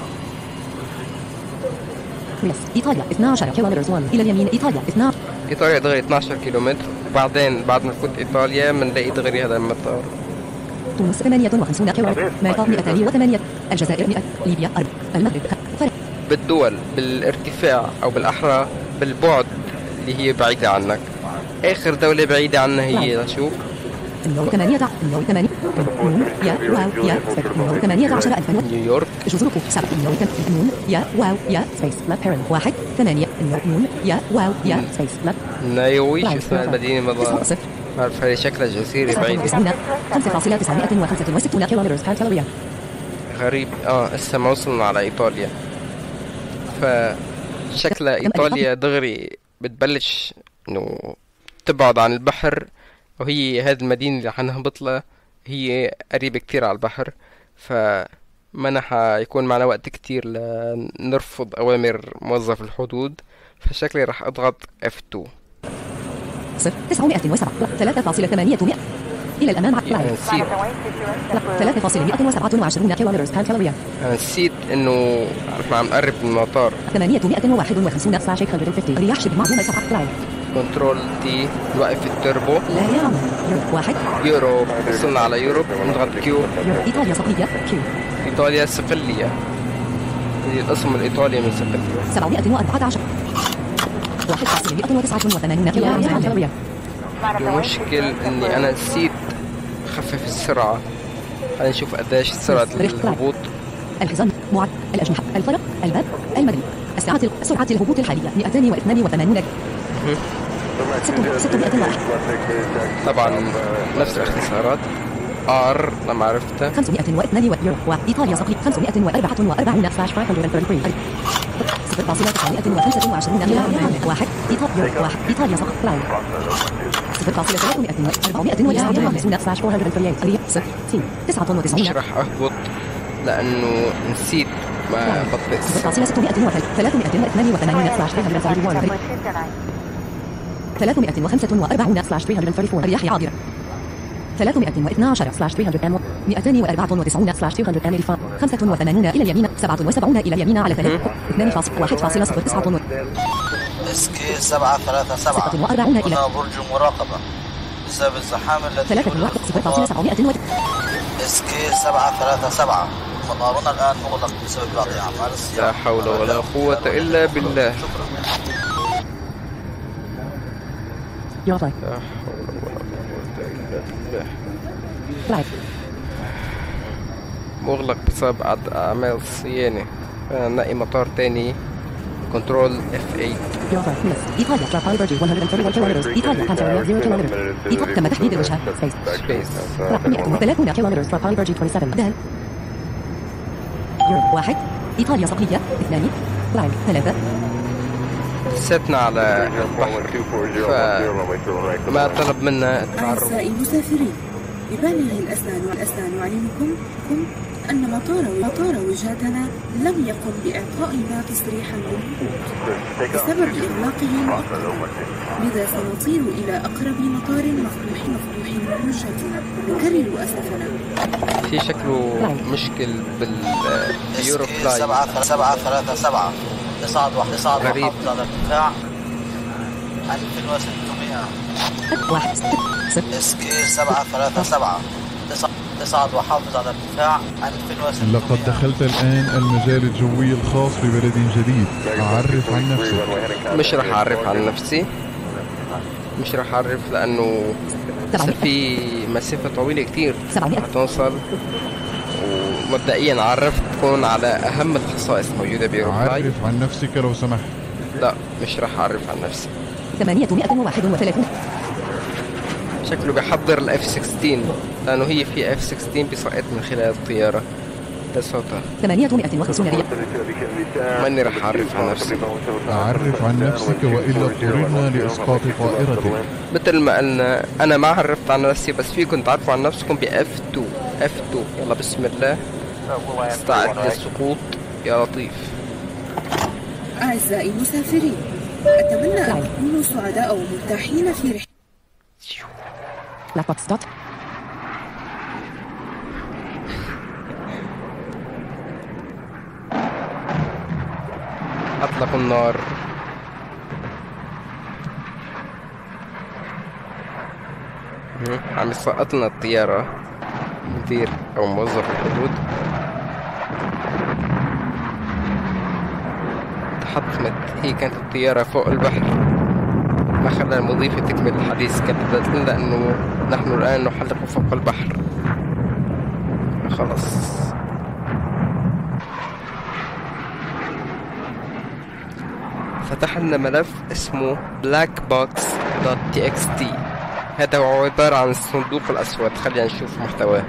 S3: إيطاليا اثنا عشر كيلومتر إلى اليمين. إيطاليا اثنا عشر.
S2: إيطاليا دغري اثنا عشر كيلومتر، وبعدين بعد ما نفوت إيطاليا بنلاقي دغري هذا المطار.
S3: تونس ثمانية وخمسين كيلومتر. مطار مئتين وثمانية. الجزائر مئة. ليبيا أربعة. المغرب فرق.
S2: بالدول بالارتفاع أو بالأحرى بالبعد اللي هي بعيدة عنك. آخر دولة بعيدة عنا هي شو؟
S3: نيو ثمانية نيو ثمانية نون يا واو يا سبيس نيو ثمانية عشر ألف
S2: نيويورك
S3: جزر كوك سبعة نيو نون يا واو يا سبيس لا بيرن واحد ثمانية نون يا واو يا سبيس لا
S2: نايوي شو اسمها المدينة مضى
S3: صفر
S2: ما بعرف هي شكلها جزيرة بعيدة.
S3: خمسة فاصلة تسعمائة وخمسة وستون كيلومتر كانتالوريا.
S2: غريب. اه هسه ما وصلنا على إيطاليا، فشكلها إيطاليا دغري بتبلش إنه تبعد عن البحر، وهي هذه المدينة اللي حنهبط لها هي قريبة كتير على البحر، فما حيكون معنا وقت كتير لنرفض أوامر موظف الحدود، فشكلي راح أضغط اف اثنين.
S3: صفر تسعمائة وسبعة ثلاثة فاصلة ثمانية إلى الأمام.
S2: أنا نسيت
S3: ثلاثة فاصلة مئة وسبعة وعشرين كيلومتر كانتالوريا.
S2: أنا نسيت إنه نحن عم نقرب من المطار.
S3: ثمانمائة وواحد وخمسين سلاش خمسمائة وخمسين. رياح شبه معدومة سبعة.
S2: كنترول تي نوقف التربو.
S3: لا يعمل. يورو واحد.
S2: يوروب. وصلنا على يوروب. نضغط كيو.
S3: إيطاليا صقلية كيو.
S2: إيطاليا صقلية. هي الاسم الإيطالي من صقلية.
S3: سبعمائة وأربعة عشر. واحد فاصلة مئة وتسعة وثمانين كيلومتر.
S2: المشكل إني أنا نسيت خفف السرعة. خلينا نشوف قديش سرعة الهبوط.
S3: الحزام معد الأجنحة الفرق الباب المدني السرعة سرعة الهبوط الحالية مئتين واثنين وثمانين. ستمائة وواحد.
S2: طبعا نفس الاختصارات ار لما عرفتها.
S3: خمسمائة واثنين يورو. وإيطاليا صقلية خمسمائة وأربعة وأربعين سلاش خمسمائة وثلاثة وثلاثين. صفر فاصلة تسعمائة وخمسة وعشرين كيلومتر. واحد إيطاليا واحد إيطاليا صقلية. صفر فاصلة ثلاثمائة وأربعمائة وتسعة وخمسين سلاش أربعمائة وثلاثين. صفر تسعة وتسعين.
S2: مش راح أهبط لأنه نسيت ما بطلت.
S3: صفر فاصلة ستمائة ثلاثمائة واثنين وثمانين سلاش ثلاثمائة وثلاثين. ثلاثمائة وخمسة وأربعين سلاش ثلاثمائة وثلاثين. رياح عابرة. ثلاثمائة واثني عشر ثلاثمائة أم مئتين وأربعة وتسعين مئتين أم الفا خمسة وثمانين إلى اليمين سبعة وسبعين إلى اليمين على ثلاثة اثنان فاصل واحد فاصل صفر تسعة
S7: اس كي سبعة ثلاثة سبعة
S3: ستة وأربعين إلى
S7: هنا برج مراقبة بسبب الزحام الذي
S3: ثلاثة واحد صفر فاصل سبعمائة
S7: اس كي سبعة ثلاثة سبعة مطارنا الآن مغلق بسبب بعض أعمال الصيانة.
S2: لا حول ولا قوة إلا بالله.
S3: Your flight.
S2: لا حول ولا قوة إلا بالله.
S3: Flight.
S2: مغلق بسبب أعمال الصيانة. نلاقي مطار تاني كنترول اف ثمانية.
S3: Your flight. Miss. إيطاليا Trapani Vergi مئة وثلاثة وأربعين كيلومتر. إيطاليا Pantelleria صفر كيلومتر. إيطاليا تم تحديد الوجهة. Space.
S2: Space.
S3: مئة وثلاثين كيلومتر. Trapani Vergi سبعة وعشرين. دال. Your واحد. إيطاليا صقلية. اثنان. لاين. ثلاثة.
S2: ستنا على البحر فما طلب منا التعرف.
S6: أعزائي المسافرين، ببالغ الأسنان والأسنان أعلمكم أن مطار مطار وجهتنا لم يقم بإعطائنا تصريحا للهبوط بسبب إغلاقه مؤقتا، لذا سنطير إلى أقرب مطار مفتوح مفتوح من وجهتنا. نكرر أسفنا.
S2: في شكله مشكل باليورو فلاي.
S7: سبعة سبعة ثلاثة سبعة اصعد واحد اصعد وحافظ على ارتفاع ألف وستمائة.
S3: واحد ستة
S7: اس كي سبعة ثلاثة سبعة اصعد وحافظ على ارتفاع ألف وستمائة.
S8: لقد دخلت الآن المجال الجوي الخاص ببلد جديد. أعرف عن نفسك.
S2: مش رح أعرف عن نفسي، مش رح أعرف لأنه لسه في مسافة طويلة كتير هتوصل. ومبدئيا عرفتكم على أهم الخصائص موجودة بيوروفلاي.
S8: أعرف عن نفسك لو سمحت.
S2: لا مش رح أعرف عن نفسي.
S3: ثمانمائة وواحد وثلاثين.
S2: شكله بيحضر الاف ستة عشر لأنه هي في اف ستة عشر بيسقط من خلال الطيارة. ده صوتها.
S3: ثمانمائة وخمسين ريال.
S2: ماني رح أعرف عن نفسي.
S8: أعرف عن نفسك وإلا اضطررنا لإسقاط طائرتك.
S2: مثل ما قلنا أنا ما عرفت عن نفسي، بس فيكم تعرفوا عن نفسكم ب اف اثنين. اف اثنين يلا بسم الله استعد للسقوط يا لطيف.
S6: أعزائي المسافرين، أتمنى أن تكونوا سعداء ومرتاحين في رحلة.
S3: Black box dot.
S2: أطلقوا النار. عم يسقط لنا الطيارة مدير أو موظف الحدود. تحطمت، هي كانت الطيارة فوق البحر، ما خلى المضيفة تكمل الحديث. كانت بدأت لنا أنه نحن الآن نحلق فوق البحر. خلص فتح لنا ملف اسمه black box dot t x t. هذا هو عبارة عن الصندوق الأسود. خلينا نشوف محتواه.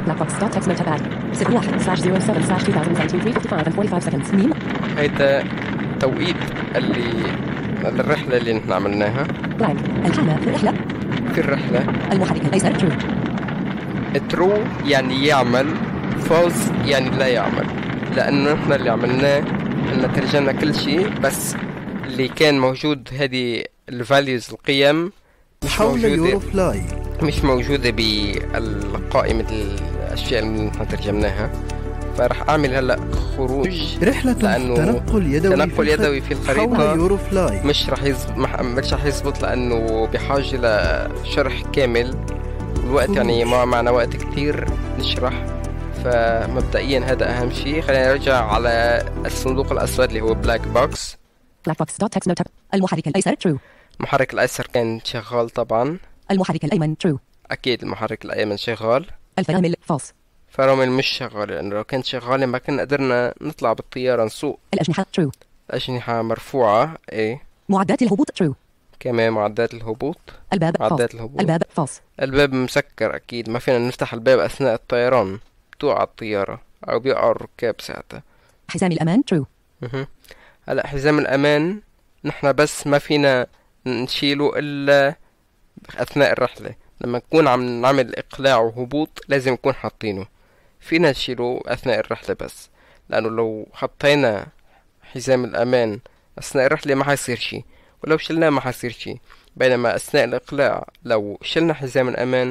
S2: هيدا توقيت اللي الرحلة اللي نحن عملناها.
S3: الحالة في الرحلة.
S2: في الرحلة.
S3: المحرك الأيسر ترو.
S2: ترو يعني يعمل، فولس يعني لا يعمل. لأنه نحن اللي عملناه إن ترجمنا كل شيء، بس اللي كان موجود هذه الفاليوز القيم مش موجودة مش موجودة بالقائمة الأشياء اللي نحن ترجمناها. فرح أعمل هلأ خروج
S4: رحلة تنقل يدوي
S2: تنقل يدوي في الخريطة.
S4: يوروفلاي
S2: مش رح يزبط مش رح يزبط لأنه بحاجة لشرح كامل، والوقت يعني ما معنا وقت كتير نشرح. فمبدئيا هذا أهم شيء. خلينا نرجع على الصندوق الأسود اللي هو بلاك بوكس.
S3: بلاك بوكس دوت تكست نوت. المحرك الأيسر ترو.
S2: المحرك الأيسر كان شغال طبعا.
S3: المحرك الأيمن ترو.
S2: أكيد المحرك الأيمن شغال.
S3: الفرامل فالس.
S2: فرامل مش شغالة، لأنه لو كانت شغالة ما كنا قدرنا نطلع بالطيارة نسوق.
S3: الأجنحة ترو.
S2: الأجنحة مرفوعة. إيه.
S3: معدات الهبوط ترو.
S2: كمان معدات الهبوط.
S3: الباب
S2: معدات
S3: فاص.
S2: الهبوط.
S3: الباب فاص.
S2: الباب مسكر أكيد، ما فينا نفتح الباب أثناء الطيران، بتوقع الطيارة أو بيقع الركاب ساعتها.
S3: حزام الأمان ترو.
S2: هلا حزام الأمان نحن بس ما فينا نشيله إلا أثناء الرحلة. لما نكون عم نعمل إقلاع وهبوط لازم نكون حاطينه. فينا نشيله أثناء الرحلة بس، لأنه لو حطينا حزام الأمان أثناء الرحلة ما حيصير شي، ولو شلناه ما حيصير شي. بينما أثناء الإقلاع لو شلنا حزام الأمان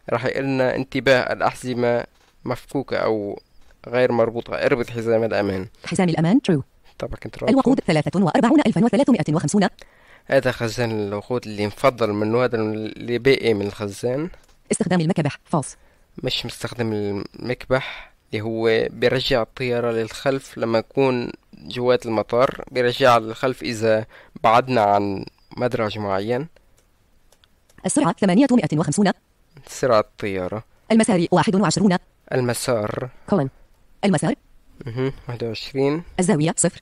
S2: راح يقلنا انتباه الأحزمة مفكوكة أو غير مربوطة، اربط حزام الأمان.
S3: حزام الأمان true.
S2: طبعا كنت
S3: الوقود ثلاثة وأربعون ألفا وثلاثمائة وخمسون.
S2: هذا خزان الوقود اللي مفضل منه، هذا اللي باقي من الخزان.
S3: استخدام المكبح false.
S2: مش مستخدم المكبح، اللي هو بيرجع الطيارة للخلف لما يكون جوات المطار، بيرجع للخلف إذا بعدنا عن مدرج معين.
S3: السرعة ثمانمائة وخمسون.
S2: سرعة الطيارة.
S3: المسار واحد وعشرون.
S2: المسار
S3: colon. المسار
S2: اها واحد وعشرين.
S3: الزاوية صفر.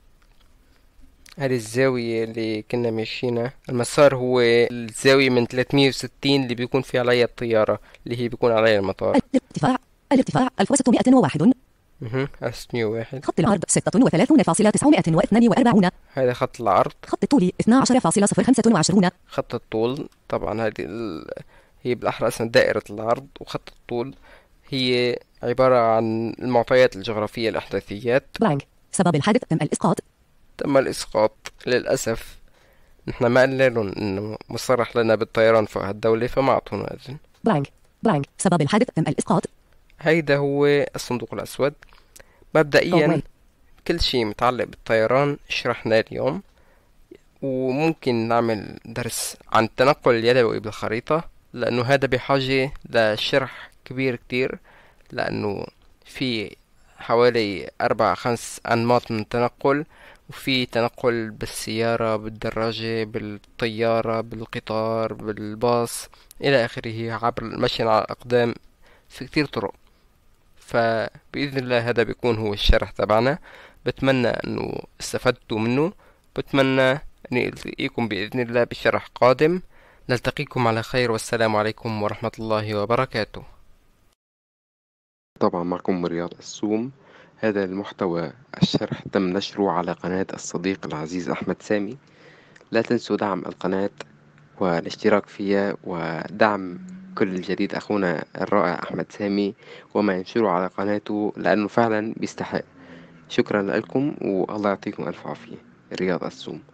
S2: هذه الزاوية اللي كنا ماشيينها. المسار هو الزاوية من ثلاثمائة وستين اللي بيكون في عليها الطيارة، اللي هي بيكون عليها المطار.
S3: الارتفاع الارتفاع ألف وستمائة وواحد.
S2: اها ألف وستمائة وواحد.
S3: خط العرض ستة وثلاثين فاصلة تسعمائة واثنان وأربعين.
S2: هذا خط العرض.
S3: خط الطول اثنا عشر فاصلة صفر خمسة وعشرين.
S2: خط الطول طبعا هذه ال... هي بالأحرى اسمها دائرة العرض، وخط الطول هي عبارة عن المعطيات الجغرافية الإحداثيات.
S3: بلانك. سبب الحادث تم الإسقاط.
S2: تم الإسقاط للأسف. نحن ما قلنا لهم إنه مصرح لنا بالطيران فوق هالدولة، فما أعطونا إذن.
S3: بلانك بلانك. سبب الحادث تم الإسقاط.
S2: هيدا هو الصندوق الأسود. مبدئيا كل شيء متعلق بالطيران شرحناه اليوم، وممكن نعمل درس عن التنقل اليدوي بالخريطة، لأنه هذا بحاجة لشرح كبير كتير، لأنه في حوالي أربع خمس أنماط من التنقل، وفي تنقل بالسيارة، بالدراجة، بالطيارة، بالقطار، بالباص إلى آخره، عبر المشي على الأقدام، في كتير طرق. فبإذن الله هذا بيكون هو الشرح تبعنا. بتمنى أنه استفدتوا منه، بتمنى أن ألتقيكم بإذن الله بشرح قادم. نلتقيكم على خير، والسلام عليكم ورحمة الله وبركاته. طبعا معكم رياض السوم. هذا المحتوى الشرح تم نشره على قناة الصديق العزيز أحمد سامي. لا تنسوا دعم القناة والاشتراك فيها، ودعم كل جديد أخونا الرائع أحمد سامي وما ينشره على قناته، لأنه فعلا بيستحق. شكرا لكم والله يعطيكم ألف عافية. رياض السوم.